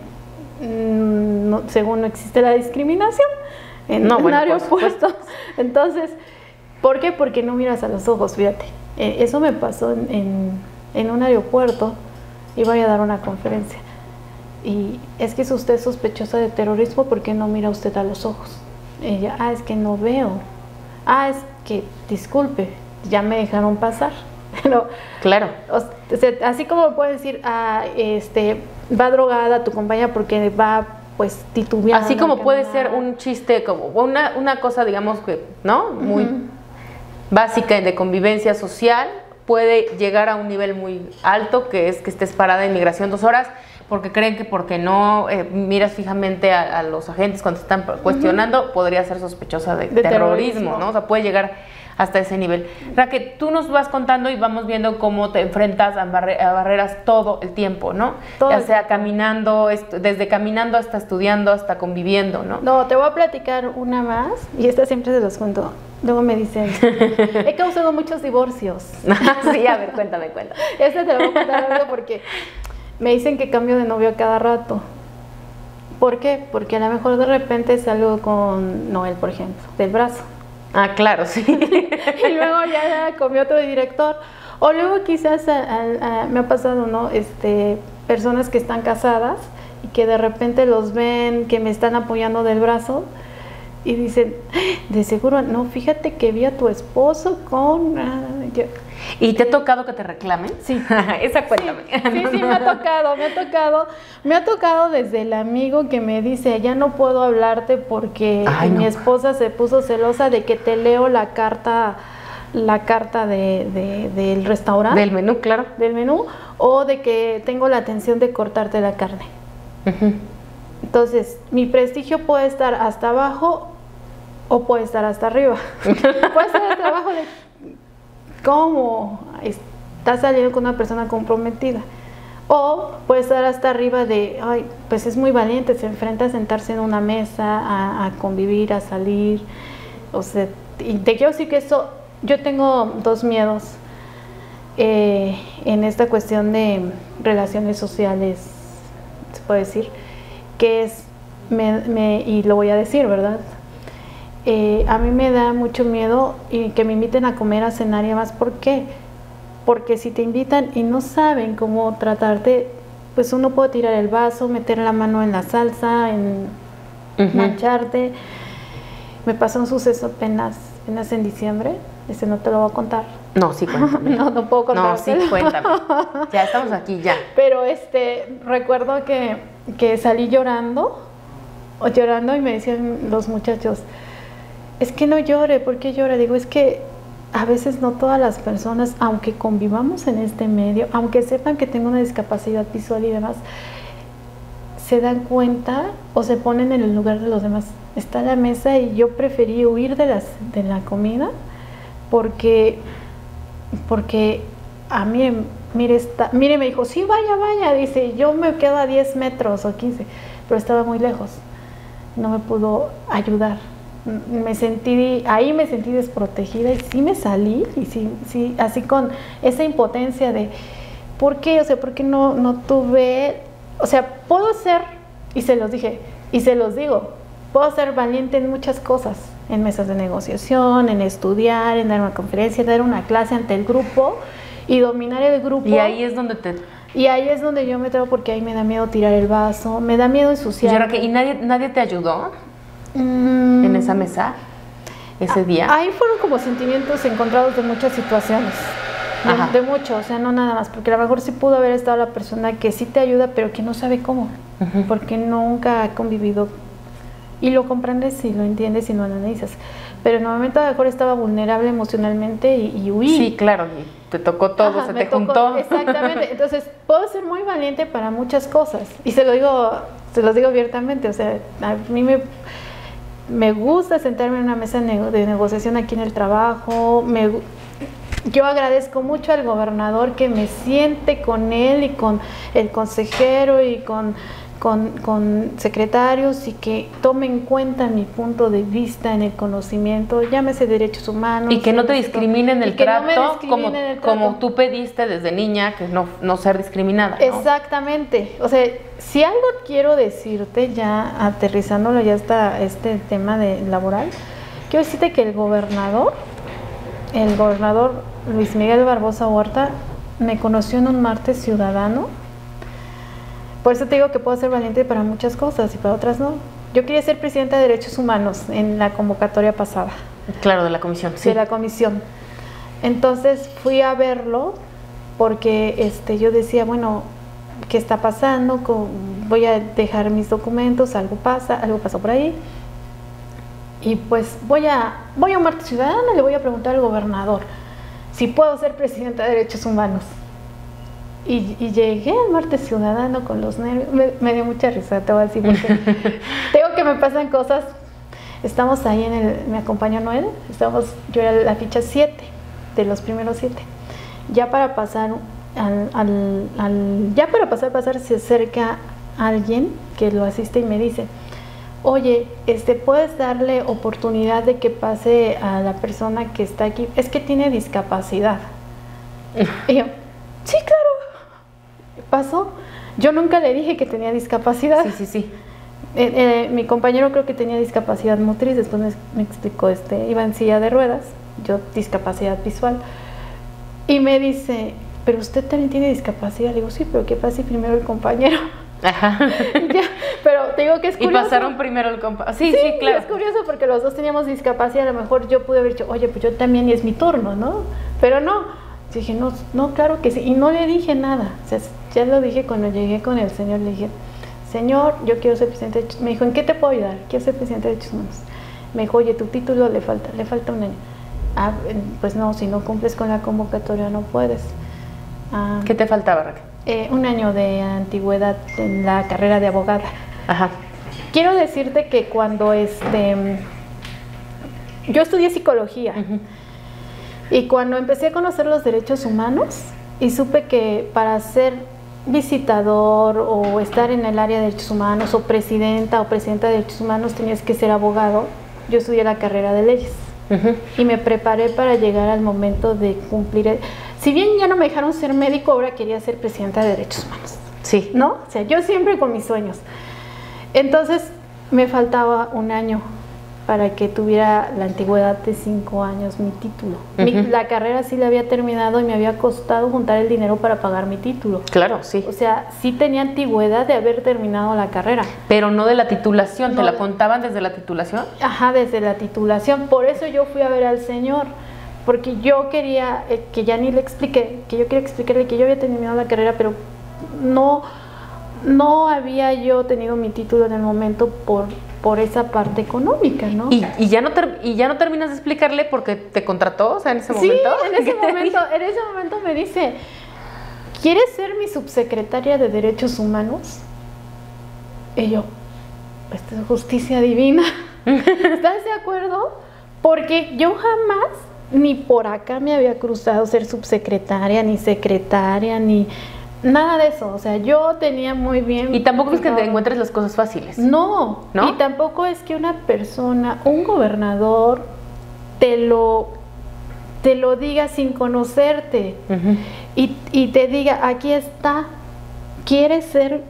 según no existe la discriminación en aeropuertos. Entonces, ¿por qué? Porque no miras a los ojos, fíjate. Eso me pasó en un aeropuerto, iba a dar una conferencia. Y es que es usted sospechosa de terrorismo, ¿por qué no mira usted a los ojos? Ella, es que no veo. Es que, disculpe, ya me dejaron pasar. Pero, claro. O sea, así como puedes decir, va drogada tu compañera porque va, pues, titubeando. Así como puede ser un chiste, como una cosa, digamos, que, ¿no? Muy básica de convivencia social, puede llegar a un nivel muy alto, que es que estés parada en migración 2 horas, porque creen que porque no miras fijamente a los agentes cuando te están cuestionando, podría ser sospechosa de terrorismo, ¿no? O sea, puede llegar hasta ese nivel. Raquel, tú nos vas contando y vamos viendo cómo te enfrentas a barreras todo el tiempo, ¿no? Ya sea caminando, desde caminando hasta estudiando, hasta conviviendo, ¿no? No, te voy a platicar una más, y esta siempre se los cuento. Luego me dicen, he causado muchos divorcios. Sí, a ver, cuéntame. Esta te lo voy a contar algo porque me dicen que cambio de novio a cada rato. ¿Por qué? Porque a lo mejor de repente salgo con Noel, por ejemplo, del brazo. Claro, sí. Y luego ya con mi otro director. O luego quizás me ha pasado, ¿no? Personas que están casadas y que de repente los ven que me están apoyando del brazo y dicen, de seguro, no, fíjate que vi a tu esposo con... ¿Y te ha tocado que te reclamen? Sí. Esa cuéntame. Sí, me ha tocado desde el amigo que me dice, ya no puedo hablarte porque mi esposa se puso celosa de que te leo la carta del restaurante. Del menú, claro. Del menú, o de que tengo la atención de cortarte la carne. Entonces, mi prestigio puede estar hasta abajo o puede estar hasta arriba. Puede estar hasta abajo de cómo estás saliendo con una persona comprometida. O puede estar hasta arriba de, pues es muy valiente, se enfrenta a sentarse en una mesa, a convivir, a salir. O sea, y te quiero decir que eso, yo tengo 2 miedos en esta cuestión de relaciones sociales, se puede decir, que es, y lo voy a decir, ¿verdad? A mí me da mucho miedo y que me inviten a comer, a cenar y demás. ¿Por qué? Porque si te invitan y no saben cómo tratarte, pues uno puede tirar el vaso, meter la mano en la salsa, mancharte. Me pasó un suceso apenas en diciembre, no te lo voy a contar. No, sí, cuéntame. No puedo contar. No, sí, cuéntame. Ya estamos aquí, ya. Pero recuerdo que salí llorando y me decían los muchachos, es que no llore, ¿por qué llora? Digo, es que a veces no todas las personas, aunque convivamos en este medio, aunque sepan que tengo una discapacidad visual y demás, se dan cuenta o se ponen en el lugar de los demás. Está a la mesa y yo preferí huir de la comida porque mire, me dijo, sí, vaya, dice, yo me quedo a 10 metros o 15, pero estaba muy lejos, no me pudo ayudar. Ahí me sentí desprotegida y sí me salí, y sí, así con esa impotencia de, ¿por qué? O sea, ¿por qué no tuve? O sea, puedo ser, y se los dije, y se los digo, puedo ser valiente en muchas cosas, en mesas de negociación, en estudiar, en dar una conferencia, en dar una clase ante el grupo y dominar el grupo. Y ahí es donde yo me trabo, porque ahí me da miedo tirar el vaso, me da miedo ensuciar. ¿Y nadie te ayudó en esa mesa ese día? Ahí fueron como sentimientos encontrados de muchas situaciones. De mucho, o sea, no nada más, porque a lo mejor sí pudo haber estado la persona que sí te ayuda, pero que no sabe cómo, porque nunca ha convivido. Y lo comprendes y lo entiendes y lo analizas. Pero en el momento a lo mejor estaba vulnerable emocionalmente y huí. Sí, claro, y te tocó todo, se te juntó. Exactamente, entonces puedo ser muy valiente para muchas cosas. Y se los digo abiertamente, o sea, a mí me gusta sentarme en una mesa de negociación aquí en el trabajo. Yo agradezco mucho al gobernador que me siente con él y con el consejero y con secretarios, y que tome en cuenta mi punto de vista en el conocimiento, llámese derechos humanos. Y que no te discriminen el trato, como tú pediste desde niña, que no ser discriminada, ¿no? Exactamente. O sea, si algo quiero decirte, ya aterrizándolo, ya está este tema laboral, quiero decirte que el gobernador Luis Miguel Barbosa Huerta me conoció en un martes ciudadano. Por eso te digo que puedo ser valiente para muchas cosas y para otras no. Yo quería ser presidenta de Derechos Humanos en la convocatoria pasada. Claro, de la comisión. Sí, de la comisión. Entonces fui a verlo porque yo decía, bueno, ¿qué está pasando? Voy a dejar mis documentos, algo pasó por ahí. Y pues voy a un martes ciudadano y le voy a preguntar al gobernador si puedo ser presidenta de Derechos Humanos. Y llegué al martes ciudadano con los nervios, me dio mucha risa, te voy a decir, porque tengo que me pasan cosas. Estamos ahí me acompañó Noel, yo era la ficha 7, de los primeros 7. Ya para pasar pasar se acerca alguien que lo asiste y me dice, oye, ¿puedes darle oportunidad de que pase a la persona que está aquí? Es que tiene discapacidad. Y yo, sí, claro. Pasó. Yo nunca le dije que tenía discapacidad. Sí. Mi compañero creo que tenía discapacidad motriz, después me explicó, iba en silla de ruedas, yo discapacidad visual. Y me dice, ¿pero usted también tiene discapacidad? Le digo, sí, pero ¿qué pasa si primero el compañero? Ajá. Ya, pero te digo que es curioso. Y pasaron primero el compañero. Sí, claro. Es curioso porque los dos teníamos discapacidad. A lo mejor yo pude haber dicho, oye, pues yo también y es mi turno, ¿no? Pero no. Dije, no, claro que sí. Y no le dije nada. O sea, ya lo dije cuando llegué con el señor. Le dije, señor, yo quiero ser presidente de Derechos. Me dijo, ¿en qué te puedo ayudar? Quiero ser presidente de Derechos Humanos. Me dijo, oye, tu título le falta un año. Ah, pues no, si no cumples con la convocatoria no puedes. ¿Qué te faltaba, Raquel? Un año de antigüedad en la carrera de abogada. Ajá. Quiero decirte que cuando yo estudié psicología, y cuando empecé a conocer los derechos humanos y supe que para ser visitador o estar en el área de derechos humanos o presidenta de derechos humanos tenías que ser abogado, yo estudié la carrera de leyes. Y me preparé para llegar al momento de cumplir. Si bien ya no me dejaron ser médico, ahora quería ser presidenta de Derechos Humanos. Sí. ¿No? O sea, yo siempre con mis sueños. Entonces, me faltaba un año para que tuviera la antigüedad de 5 años mi título. La carrera sí la había terminado y me había costado juntar el dinero para pagar mi título. Claro, sí. O sea, sí tenía antigüedad de haber terminado la carrera. Pero no de la titulación, ¿te la contaban desde la titulación? Ajá, desde la titulación. Por eso yo fui a ver al señor, porque yo quería, que ya ni le expliqué, que yo quería explicarle que yo había terminado la carrera, pero no había yo tenido mi título en el momento por esa parte económica, ¿no? ¿Y ya no terminas de explicarle porque te contrató? O sea, en ese momento. Sí, en ese momento me dice, ¿quieres ser mi subsecretaria de Derechos Humanos? Y yo, esta es justicia divina. ¿Estás de acuerdo? Porque yo jamás ni por acá me había cruzado ser subsecretaria, ni secretaria, ni nada de eso. O sea, yo tenía muy bien... Y tampoco es que te encuentres las cosas fáciles. No, ¿no? Y tampoco es que una persona, un gobernador, te lo diga sin conocerte. Y te diga, aquí está, quiere ser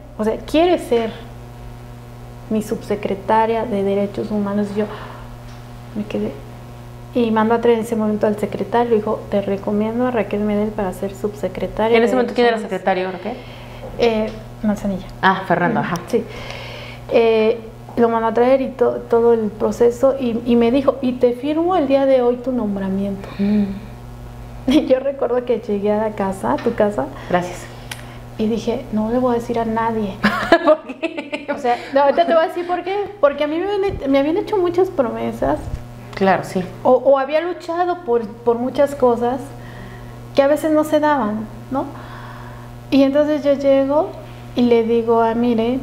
mi subsecretaria de Derechos Humanos. Y yo me quedé. Y mandó a traer en ese momento al secretario, le dijo, te recomiendo a Raquel Medel para ser subsecretaria. ¿Y en ese momento quién era secretario, Raquel? Manzanilla. Ah, Fernando, ajá. Sí. Lo mandó a traer y todo el proceso y me dijo, y te firmo el día de hoy tu nombramiento. Y yo recuerdo que llegué a la casa, a tu casa. Gracias. Y dije, no le voy a decir a nadie. ¿Por qué? O sea, no, ahorita te voy a decir por qué. Porque a mí me habían hecho muchas promesas. Claro, sí. O había luchado por muchas cosas que a veces no se daban, ¿no? Y entonces yo llego y le digo mire,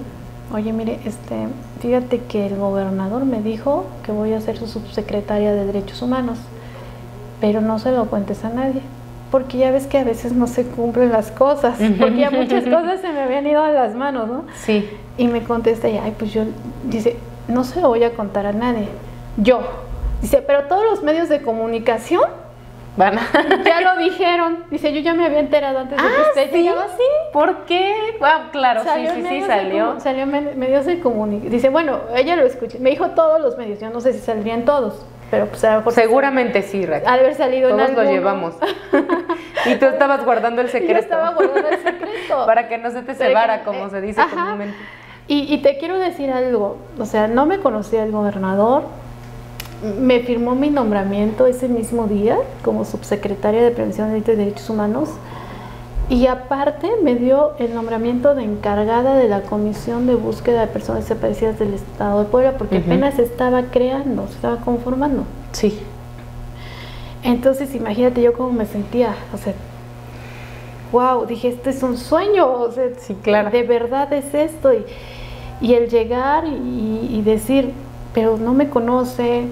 fíjate que el gobernador me dijo que voy a ser su subsecretaria de Derechos Humanos, pero no se lo cuentes a nadie, porque ya ves que a veces no se cumplen las cosas, porque ya muchas cosas se me habían ido a las manos, ¿no? Sí. Y me contesta, dice, no se lo voy a contar a nadie, dice, pero todos los medios de comunicación ya lo dijeron. Dice, yo ya me había enterado antes de que usted llegaba. ¿Sí? ¿Por qué? Claro, salió Salió en medios de comunicación. Dice, bueno, ella lo escuché. Me dijo todos los medios. Yo no sé si saldrían todos, pero pues a lo mejor seguramente sí, Raquel. Al haber salido todos lo llevamos. Y tú estabas guardando el secreto. Yo estaba guardando el secreto. Para que no se te cebara, como se dice comúnmente. Y te quiero decir algo. O sea, no me conocía el gobernador. Me firmó mi nombramiento ese mismo día como subsecretaria de Prevención de Derechos Humanos y aparte me dio el nombramiento de encargada de la Comisión de Búsqueda de Personas Desaparecidas del Estado de Puebla, porque apenas se estaba creando, se estaba conformando. Sí. Entonces imagínate yo cómo me sentía, o sea, wow, dije, este es un sueño, o sea, sí, claro. De verdad es esto, y el llegar y decir, pero no me conoce.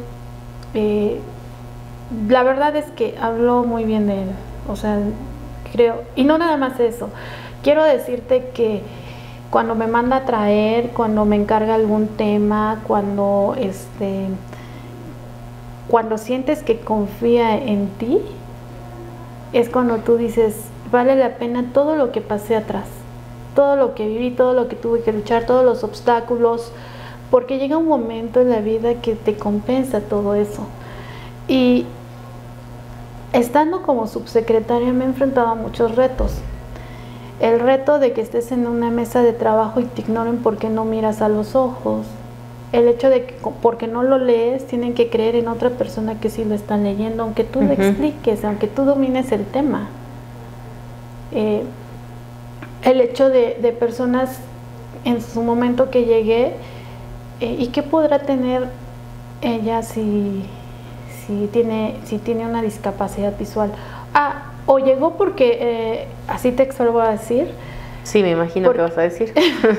La verdad es que habló muy bien de él, o sea, creo, y no nada más eso, quiero decirte que cuando me manda a traer, cuando me encarga algún tema, cuando sientes que confía en ti, es cuando tú dices, vale la pena todo lo que pasé atrás, todo lo que viví, todo lo que tuve que luchar, todos los obstáculos, porque llega un momento en la vida que te compensa todo eso. Y estando como subsecretaria me he enfrentado a muchos retos. El reto de que estés en una mesa de trabajo y te ignoren porque no miras a los ojos. El hecho de que porque no lo lees tienen que creer en otra persona que sí lo están leyendo, aunque tú le expliques, aunque tú domines el tema. El hecho de personas en su momento que llegué, ¿y qué podrá tener ella si tiene una discapacidad visual? O llegó porque, así textual voy a decir. Sí, me imagino que vas a decir.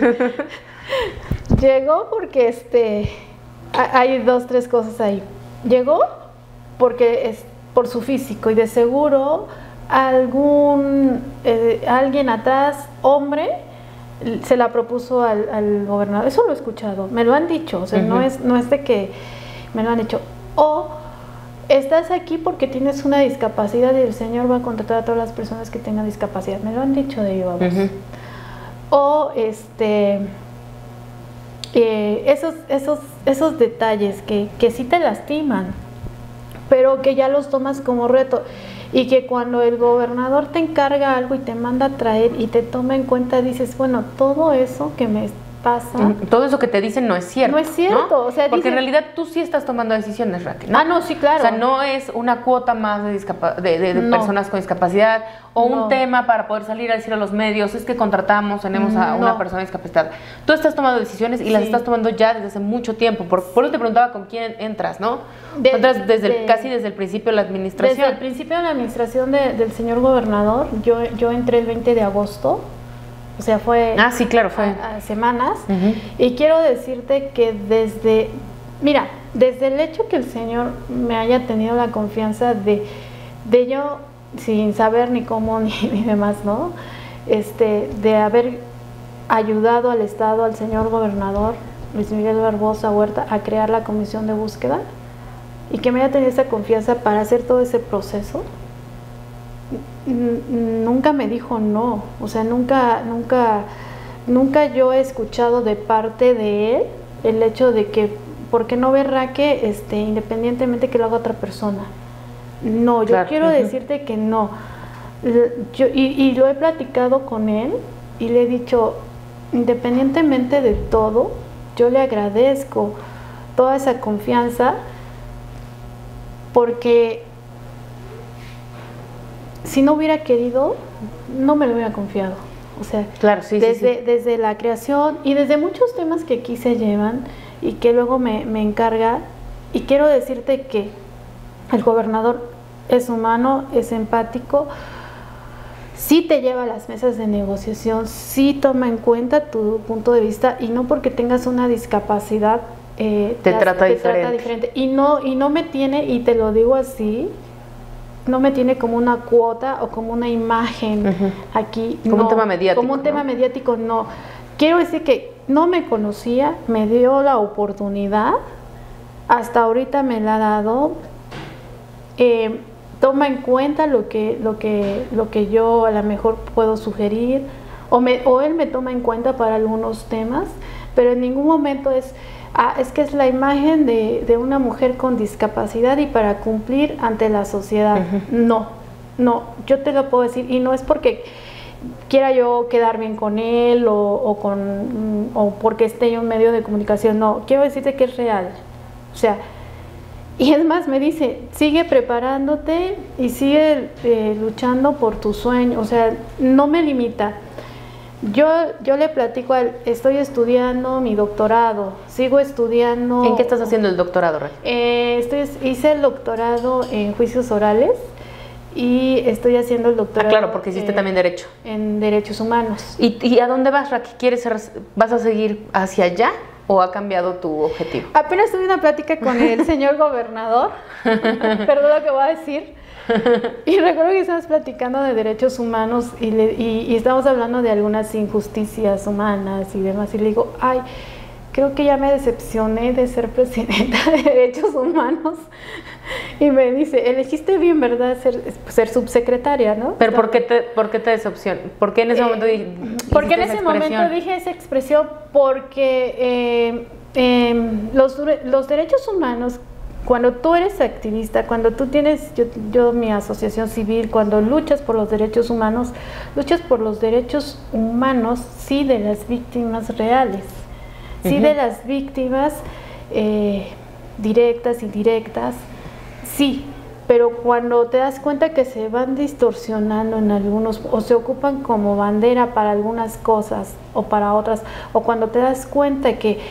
Llegó porque hay 2, 3 cosas ahí. Llegó porque por su físico y de seguro alguien atrás, hombre, se la propuso al gobernador. Eso lo he escuchado, me lo han dicho, o sea, no es de que me lo han dicho. O estás aquí porque tienes una discapacidad y el señor va a contratar a todas las personas que tengan discapacidad. Me lo han dicho de viva voz. O esos detalles que sí te lastiman, pero que ya los tomas como reto. Y que cuando el gobernador te encarga algo y te manda a traer y te toma en cuenta, dices, bueno, todo eso que me pasa... Todo eso que te dicen no es cierto. No es cierto, ¿no? O sea, porque en realidad tú sí estás tomando decisiones, Raquel, ¿no? No, sí, claro. O sea, no es una cuota más de personas con discapacidad o un tema para poder salir a decir a los medios, es que tenemos a una persona discapacitada. Tú estás tomando decisiones y las estás tomando ya desde hace mucho tiempo. Por eso te preguntaba con quién entras, ¿no? Casi desde el principio de la administración. Desde el principio de la administración del señor gobernador, yo entré el 20 de agosto. O sea, fue... sí, claro, fue... A semanas. Y quiero decirte que mira, desde el hecho que el Señor me haya tenido la confianza de yo, sin saber ni cómo ni demás, ¿no? De haber ayudado al Estado, al señor gobernador Luis Miguel Barbosa Huerta, a crear la comisión de búsqueda, y que me haya tenido esa confianza para hacer todo ese proceso. Nunca me dijo no, o sea, nunca yo he escuchado de parte de él el hecho de que, ¿por qué no ver Raque, independientemente que lo haga otra persona? No, yo quiero decirte que no. Y lo he platicado con él y le he dicho, independientemente de todo, yo le agradezco toda esa confianza, porque si no hubiera querido, no me lo hubiera confiado. O sea, claro, desde la creación y desde muchos temas que aquí se llevan y que luego me encarga. Y quiero decirte que el gobernador es humano, es empático, sí te lleva a las mesas de negociación, sí toma en cuenta tu punto de vista, y no porque tengas una discapacidad te trata diferente. Y no me tiene, y te lo digo así, no me tiene como una cuota o como una imagen aquí. Como un tema mediático. Como un tema mediático, no. Quiero decir que no me conocía, me dio la oportunidad, hasta ahorita me la ha dado, toma en cuenta lo que yo a lo mejor puedo sugerir, o él me toma en cuenta para algunos temas, pero en ningún momento es que es la imagen de una mujer con discapacidad y para cumplir ante la sociedad. No, yo te lo puedo decir, y no es porque quiera yo quedar bien con él o porque esté en un medio de comunicación, no, quiero decirte que es real. O sea, y es más, me dice, sigue preparándote y sigue luchando por tu sueño. O sea, no me limita. Yo le platico a él, estoy estudiando mi doctorado, sigo estudiando. ¿En qué estás haciendo el doctorado, Raque? Hice el doctorado en juicios orales y estoy haciendo el doctorado. Claro, porque hiciste también Derecho. En Derechos Humanos. ¿Y a dónde vas, Raque? ¿Vas a seguir hacia allá o ha cambiado tu objetivo? Apenas tuve una plática con el señor gobernador, perdón lo que voy a decir. Y recuerdo que estábamos platicando de derechos humanos y estábamos hablando de algunas injusticias humanas y demás, y le digo, ay, creo que ya me decepcioné de ser presidenta de derechos humanos. Y me dice, elegiste bien, ¿verdad? Ser subsecretaria, ¿no? Pero ¿por qué te decepcionó? ¿Por qué en ese momento porque en ese momento dije esa expresión? Porque los derechos humanos, cuando tú eres activista, cuando tú tienes, yo mi asociación civil, cuando luchas por los derechos humanos sí de las víctimas reales, sí de las víctimas directas, indirectas, sí, pero cuando te das cuenta que se van distorsionando en algunos, o se ocupan como bandera para algunas cosas o para otras, o cuando te das cuenta que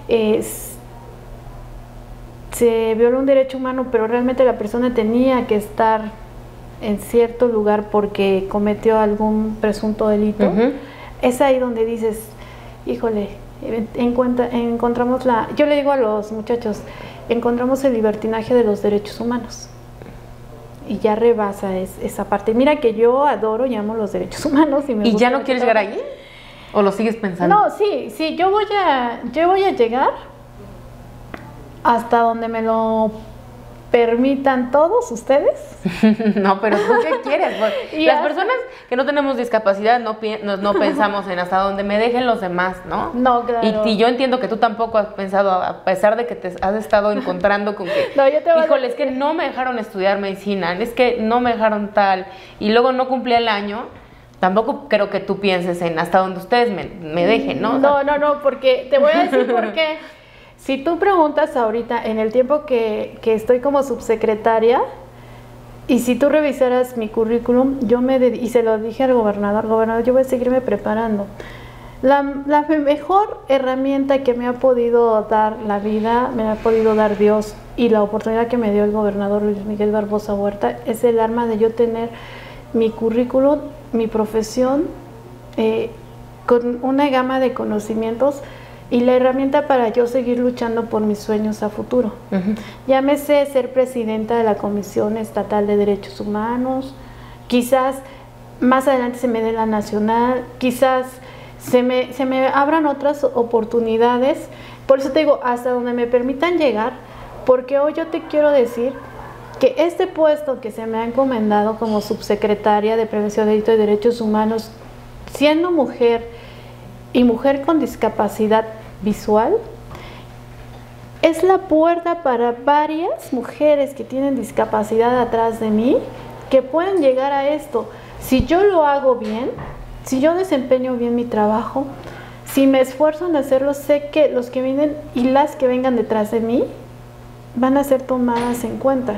se viola un derecho humano, pero realmente la persona tenía que estar en cierto lugar porque cometió algún presunto delito, es ahí donde dices, híjole, encontramos yo le digo a los muchachos, encontramos el libertinaje de los derechos humanos. Y ya rebasa esa parte. Mira que yo adoro y amo los derechos humanos. ¿Y ya no quieres llegar allí? ¿O lo sigues pensando? No, sí, yo voy a llegar hasta donde me lo permitan todos ustedes. No, pero ¿tú qué quieres? Las personas que no tenemos discapacidad no pensamos en hasta donde me dejen los demás, ¿no? No, claro. Y yo entiendo que tú tampoco has pensado, a pesar de que te has estado encontrando con que, no, yo te híjole, es que no me dejaron estudiar medicina, es que no me dejaron tal, y luego no cumplí el año. Tampoco creo que tú pienses en hasta donde ustedes me dejen, ¿no? No, porque te voy a decir por qué. Si tú preguntas ahorita, en el tiempo que estoy como subsecretaria, y si tú revisaras mi currículum, y se lo dije al gobernador, yo voy a seguirme preparando. La mejor herramienta que me ha podido dar la vida, me ha podido dar Dios, y la oportunidad que me dio el gobernador Luis Miguel Barbosa Huerta, es el arma de yo tener mi currículum, mi profesión, con una gama de conocimientos y la herramienta para yo seguir luchando por mis sueños a futuro. Llámese ser presidenta de la Comisión Estatal de Derechos Humanos, quizás más adelante se me dé la nacional, quizás se me abran otras oportunidades. Por eso te digo, hasta donde me permitan llegar, porque hoy yo te quiero decir que este puesto que se me ha encomendado como subsecretaria de Prevención de Delitos y Derechos Humanos, siendo mujer y mujer con discapacidad visual, es la puerta para varias mujeres que tienen discapacidad atrás de mí, que pueden llegar a esto. Si yo lo hago bien, si yo desempeño bien mi trabajo, si me esfuerzo en hacerlo, sé que los que vienen y las que vengan detrás de mí van a ser tomadas en cuenta.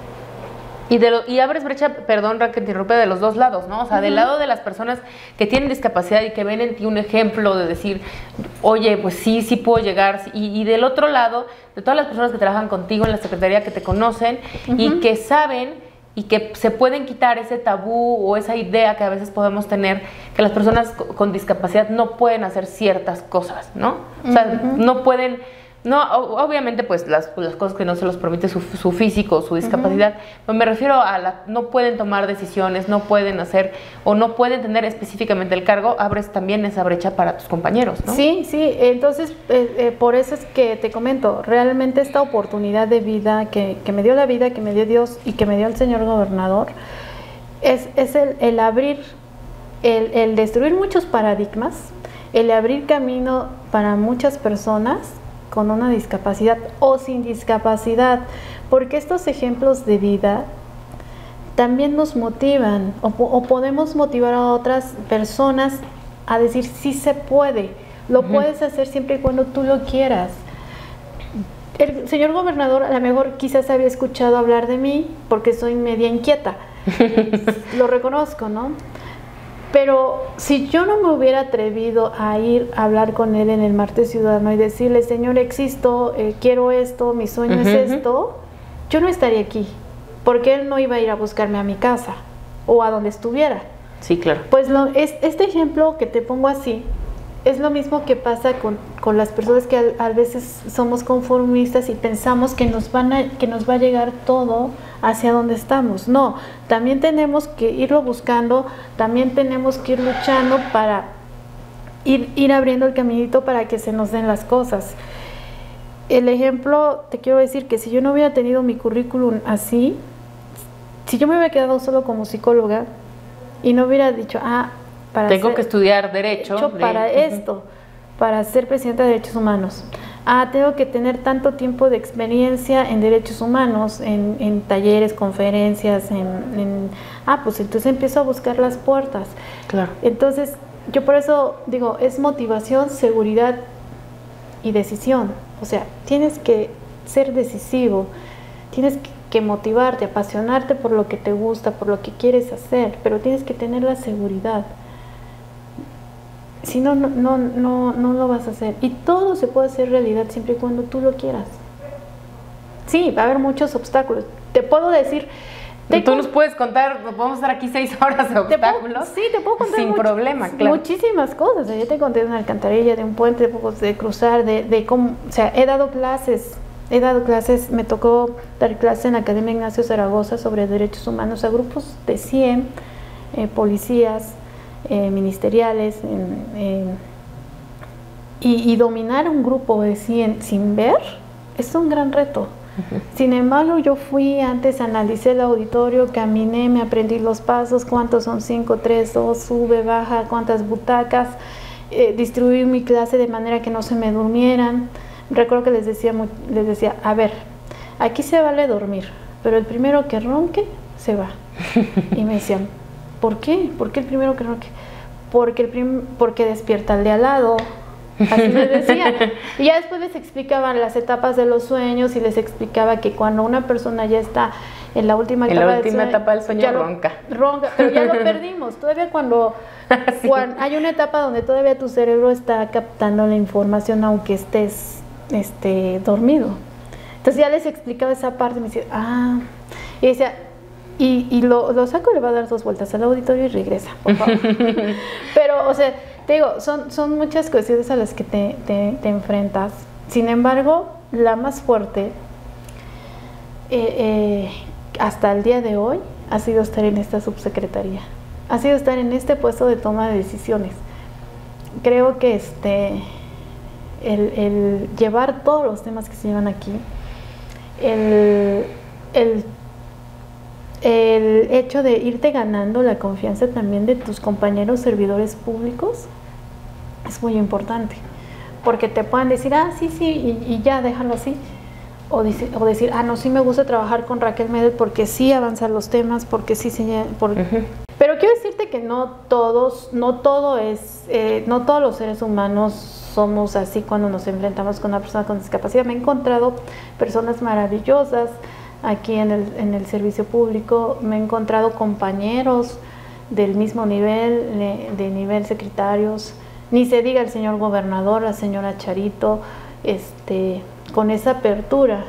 Y abres brecha, perdón, que te interrumpe, de los dos lados, ¿no? O sea, del lado de las personas que tienen discapacidad y que ven en ti un ejemplo de decir, oye, pues sí puedo llegar. Y del otro lado, de todas las personas que trabajan contigo en la Secretaría, que te conocen y que saben y que se pueden quitar ese tabú o esa idea que a veces podemos tener, que las personas con discapacidad no pueden hacer ciertas cosas, ¿no? O sea, no pueden... No, obviamente pues las cosas que no se los permite su físico, su discapacidad, pero me refiero a no pueden tomar decisiones, no pueden hacer o no pueden tener específicamente el cargo. Abres también esa brecha para tus compañeros, ¿no? Sí, entonces por eso es que te comento, realmente esta oportunidad de vida que me dio la vida, que me dio Dios y que me dio el señor gobernador, es el abrir, el destruir muchos paradigmas, el abrir camino para muchas personas con una discapacidad o sin discapacidad, porque estos ejemplos de vida también nos motivan o podemos motivar a otras personas a decir sí se puede, lo puedes hacer siempre y cuando tú lo quieras. El señor gobernador a lo mejor quizás había escuchado hablar de mí porque soy media inquieta, lo reconozco, ¿no? Pero si yo no me hubiera atrevido a ir a hablar con él en el Martes Ciudadano y decirle, señor, existo, quiero esto, mi sueño es esto, yo no estaría aquí, porque él no iba a ir a buscarme a mi casa o a donde estuviera. Sí, claro. Pues este ejemplo que te pongo así, es lo mismo que pasa con las personas que a veces somos conformistas y pensamos que nos va a llegar todo hacia donde estamos. No, también tenemos que irlo buscando, también tenemos que ir luchando para ir abriendo el caminito para que se nos den las cosas. El ejemplo, te quiero decir que si yo no hubiera tenido mi currículum así, si yo me hubiera quedado solo como psicóloga y no hubiera dicho, tengo que estudiar Derecho. Para esto, para ser presidenta de Derechos Humanos. Tengo que tener tanto tiempo de experiencia en Derechos Humanos, en talleres, conferencias, pues entonces empiezo a buscar las puertas. Claro. Entonces, yo por eso digo, es motivación, seguridad y decisión. O sea, tienes que ser decisivo, tienes que motivarte, apasionarte por lo que te gusta, por lo que quieres hacer, pero tienes que tener la seguridad. Si no lo vas a hacer. Y todo se puede hacer realidad siempre y cuando tú lo quieras. Sí, va a haber muchos obstáculos. Te puedo decir... Tú nos puedes contar, podemos estar aquí 6 horas de obstáculos. Te puedo contar sin problema, claro. Muchísimas cosas. Yo te conté de una alcantarilla, de un puente, de cruzar, de cómo... O sea, he dado clases, me tocó dar clases en la Academia Ignacio Zaragoza sobre derechos humanos a grupos de 100 policías, ministeriales, y dominar un grupo de 100 sin ver es un gran reto. Sin embargo, yo fui antes, analicé el auditorio, caminé, me aprendí los pasos, cuántos son 5, 3, 2, sube, baja, cuántas butacas, distribuí mi clase de manera que no se me durmieran. Recuerdo que les decía, a ver, aquí se vale dormir, pero el primero que ronque se va. Y me decían, ¿por qué? ¿Por qué el primero que ronque? Porque despierta al de al lado. Así les decía. Y ya después les explicaban las etapas de los sueños y les explicaba que cuando una persona ya está en la última etapa del sueño ronca, pero ya lo perdimos. Todavía cuando hay una etapa donde todavía tu cerebro está captando la información aunque estés dormido. Entonces ya les explicaba esa parte y me decía, y decía, y lo saco, le va a dar 2 vueltas al auditorio y regresa, por favor. Pero, o sea, Te digo, son muchas cuestiones a las que te enfrentas. Sin embargo, la más fuerte hasta el día de hoy ha sido estar en esta subsecretaría, ha sido estar en este puesto de toma de decisiones. Creo que el llevar todos los temas que se llevan aquí, el hecho de irte ganando la confianza también de tus compañeros servidores públicos es muy importante, porque te pueden decir, sí, y ya, déjalo así, o decir, no, sí me gusta trabajar con Raquel Medel porque sí avanzan los temas, porque sí se... Pero quiero decirte que no todos los seres humanos somos así cuando nos enfrentamos con una persona con discapacidad. Me he encontrado personas maravillosas aquí en el servicio público, me he encontrado compañeros del mismo nivel, de nivel secretarios, ni se diga el señor gobernador, la señora Charito, con esa apertura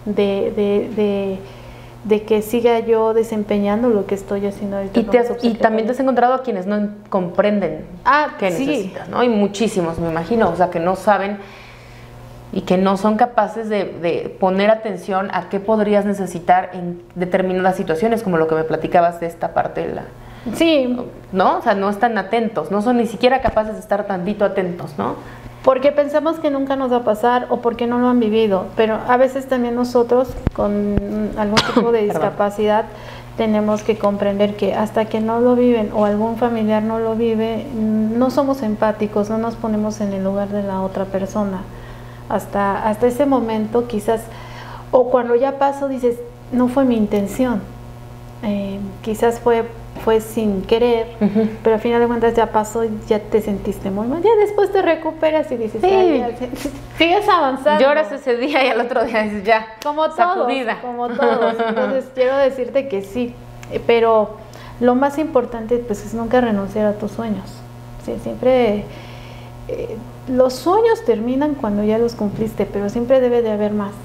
de que siga yo desempeñando lo que estoy haciendo ahorita. Y también te has encontrado a quienes no comprenden qué necesitas, ¿no? Y muchísimos, me imagino, o sea, que no saben y que no son capaces de poner atención a qué podrías necesitar en determinadas situaciones, como lo que me platicabas de esta parte de la... Sí. ¿No? O sea, no están atentos, no son ni siquiera capaces de estar tantito atentos, ¿no? Porque pensamos que nunca nos va a pasar o porque no lo han vivido, pero a veces también nosotros con algún tipo de discapacidad tenemos que comprender que hasta que no lo viven o algún familiar no lo vive, no somos empáticos, no nos ponemos en el lugar de la otra persona. Hasta ese momento quizás, o cuando ya pasó dices, no fue mi intención, quizás fue sin querer, pero al final de cuentas ya pasó y ya te sentiste muy mal. Ya después te recuperas y dices, sigues avanzando. Lloras ese día y al otro día dices, ya, como todos. Entonces quiero decirte que sí, pero lo más importante pues es nunca renunciar a tus sueños. Sí, siempre los sueños terminan cuando ya los cumpliste, pero siempre debe de haber más.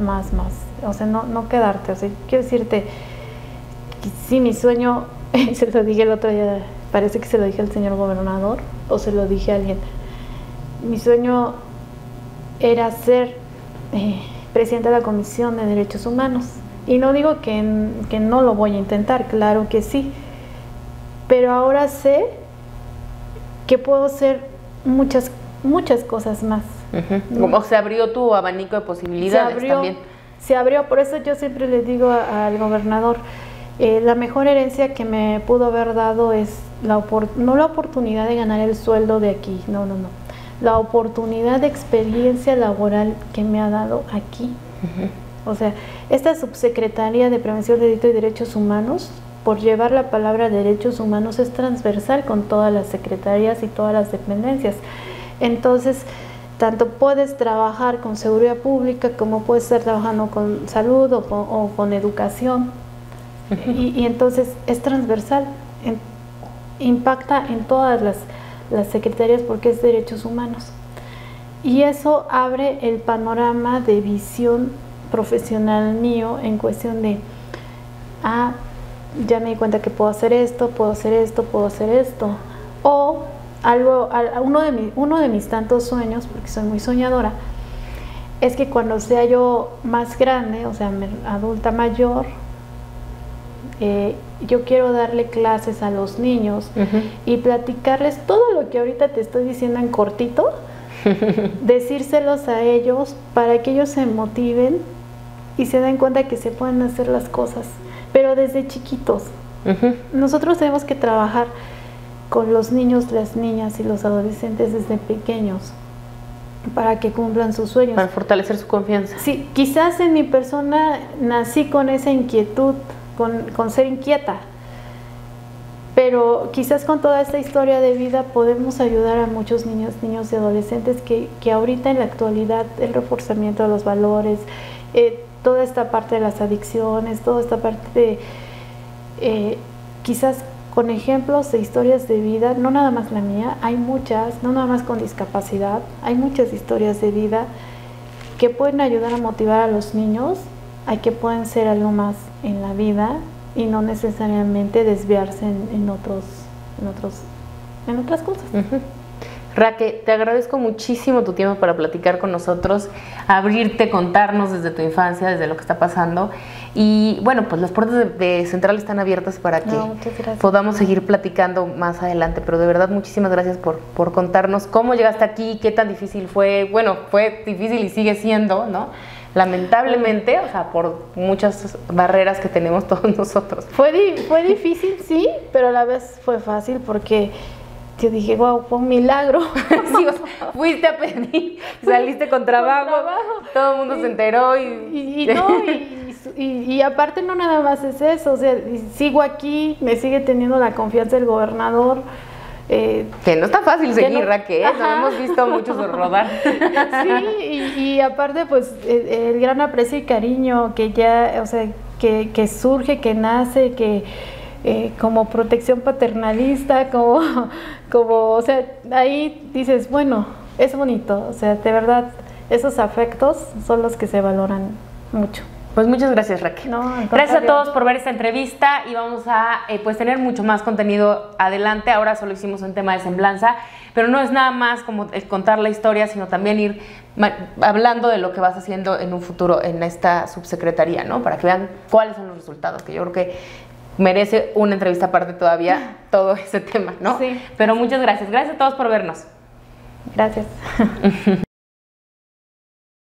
O sea, no quedarte. O sea, quiero decirte que sí, mi sueño, se lo dije el otro día, parece que se lo dije al señor gobernador o se lo dije a alguien. Mi sueño era ser presidenta de la Comisión de Derechos Humanos. Y no digo que no lo voy a intentar, claro que sí. Pero ahora sé que puedo hacer muchas cosas más. Como se abrió tu abanico de posibilidades también. Se abrió, por eso yo siempre le digo al gobernador, la mejor herencia que me pudo haber dado es no la oportunidad de ganar el sueldo de aquí, no, la oportunidad de experiencia laboral que me ha dado aquí. O sea, esta subsecretaría de Prevención de Delito y Derechos Humanos, por llevar la palabra derechos humanos, es transversal con todas las secretarías y todas las dependencias. Entonces, tanto puedes trabajar con seguridad pública como puedes estar trabajando con salud o con educación. Y entonces es transversal, impacta en todas las secretarías porque es derechos humanos. Y eso abre el panorama de visión profesional mío en cuestión de, ya me di cuenta que puedo hacer esto, puedo hacer esto, puedo hacer esto. O uno de mis tantos sueños, porque soy muy soñadora, es que cuando sea yo más grande, o sea, adulta mayor, yo quiero darle clases a los niños y platicarles todo lo que ahorita te estoy diciendo en cortito, decírselos a ellos para que ellos se motiven y se den cuenta que se pueden hacer las cosas, pero desde chiquitos. Nosotros tenemos que trabajar con los niños, las niñas y los adolescentes desde pequeños para que cumplan sus sueños. Para fortalecer su confianza. Sí, quizás en mi persona nací con esa inquietud, con ser inquieta, pero quizás con toda esta historia de vida podemos ayudar a muchos niños y adolescentes que ahorita en la actualidad el reforzamiento de los valores, toda esta parte de las adicciones, toda esta parte de quizás con ejemplos de historias de vida, no nada más la mía, hay muchas, no nada más con discapacidad, hay muchas historias de vida que pueden ayudar a motivar a los niños a que pueden ser algo más en la vida y no necesariamente desviarse en otras cosas. Raque, te agradezco muchísimo tu tiempo para platicar con nosotros, abrirte, contarnos desde tu infancia, desde lo que está pasando. Y bueno, pues las puertas de Central están abiertas para que podamos seguir platicando más adelante. Pero de verdad, muchísimas gracias por contarnos cómo llegaste aquí, qué tan difícil fue. Bueno, fue difícil y sigue siendo, ¿no? Lamentablemente, o sea, por muchas barreras que tenemos todos nosotros. Fue difícil, sí, pero a la vez fue fácil porque yo dije, wow, fue un milagro. Sí, o sea, fuiste a pedir, saliste con trabajo, todo el mundo se enteró y aparte no nada más es eso, o sea, sigo aquí, me sigue teniendo la confianza del gobernador. Que no está fácil seguir, Raquel, no hemos visto muchos rodar. Sí, y aparte pues el gran aprecio y cariño que ya, o sea, que surge, que nace, que como protección paternalista, como, o sea, ahí dices, bueno, es bonito, o sea, de verdad, esos afectos son los que se valoran mucho. Pues muchas gracias, Raquel. Gracias a todos por ver esta entrevista y vamos a pues tener mucho más contenido adelante. Ahora solo hicimos un tema de semblanza, pero no es nada más como el contar la historia, sino también ir hablando de lo que vas haciendo en un futuro en esta subsecretaría, ¿no? Para que vean cuáles son los resultados, que yo creo que merece una entrevista aparte todavía todo ese tema, ¿no? Sí. Pero muchas gracias. Gracias a todos por vernos. Gracias.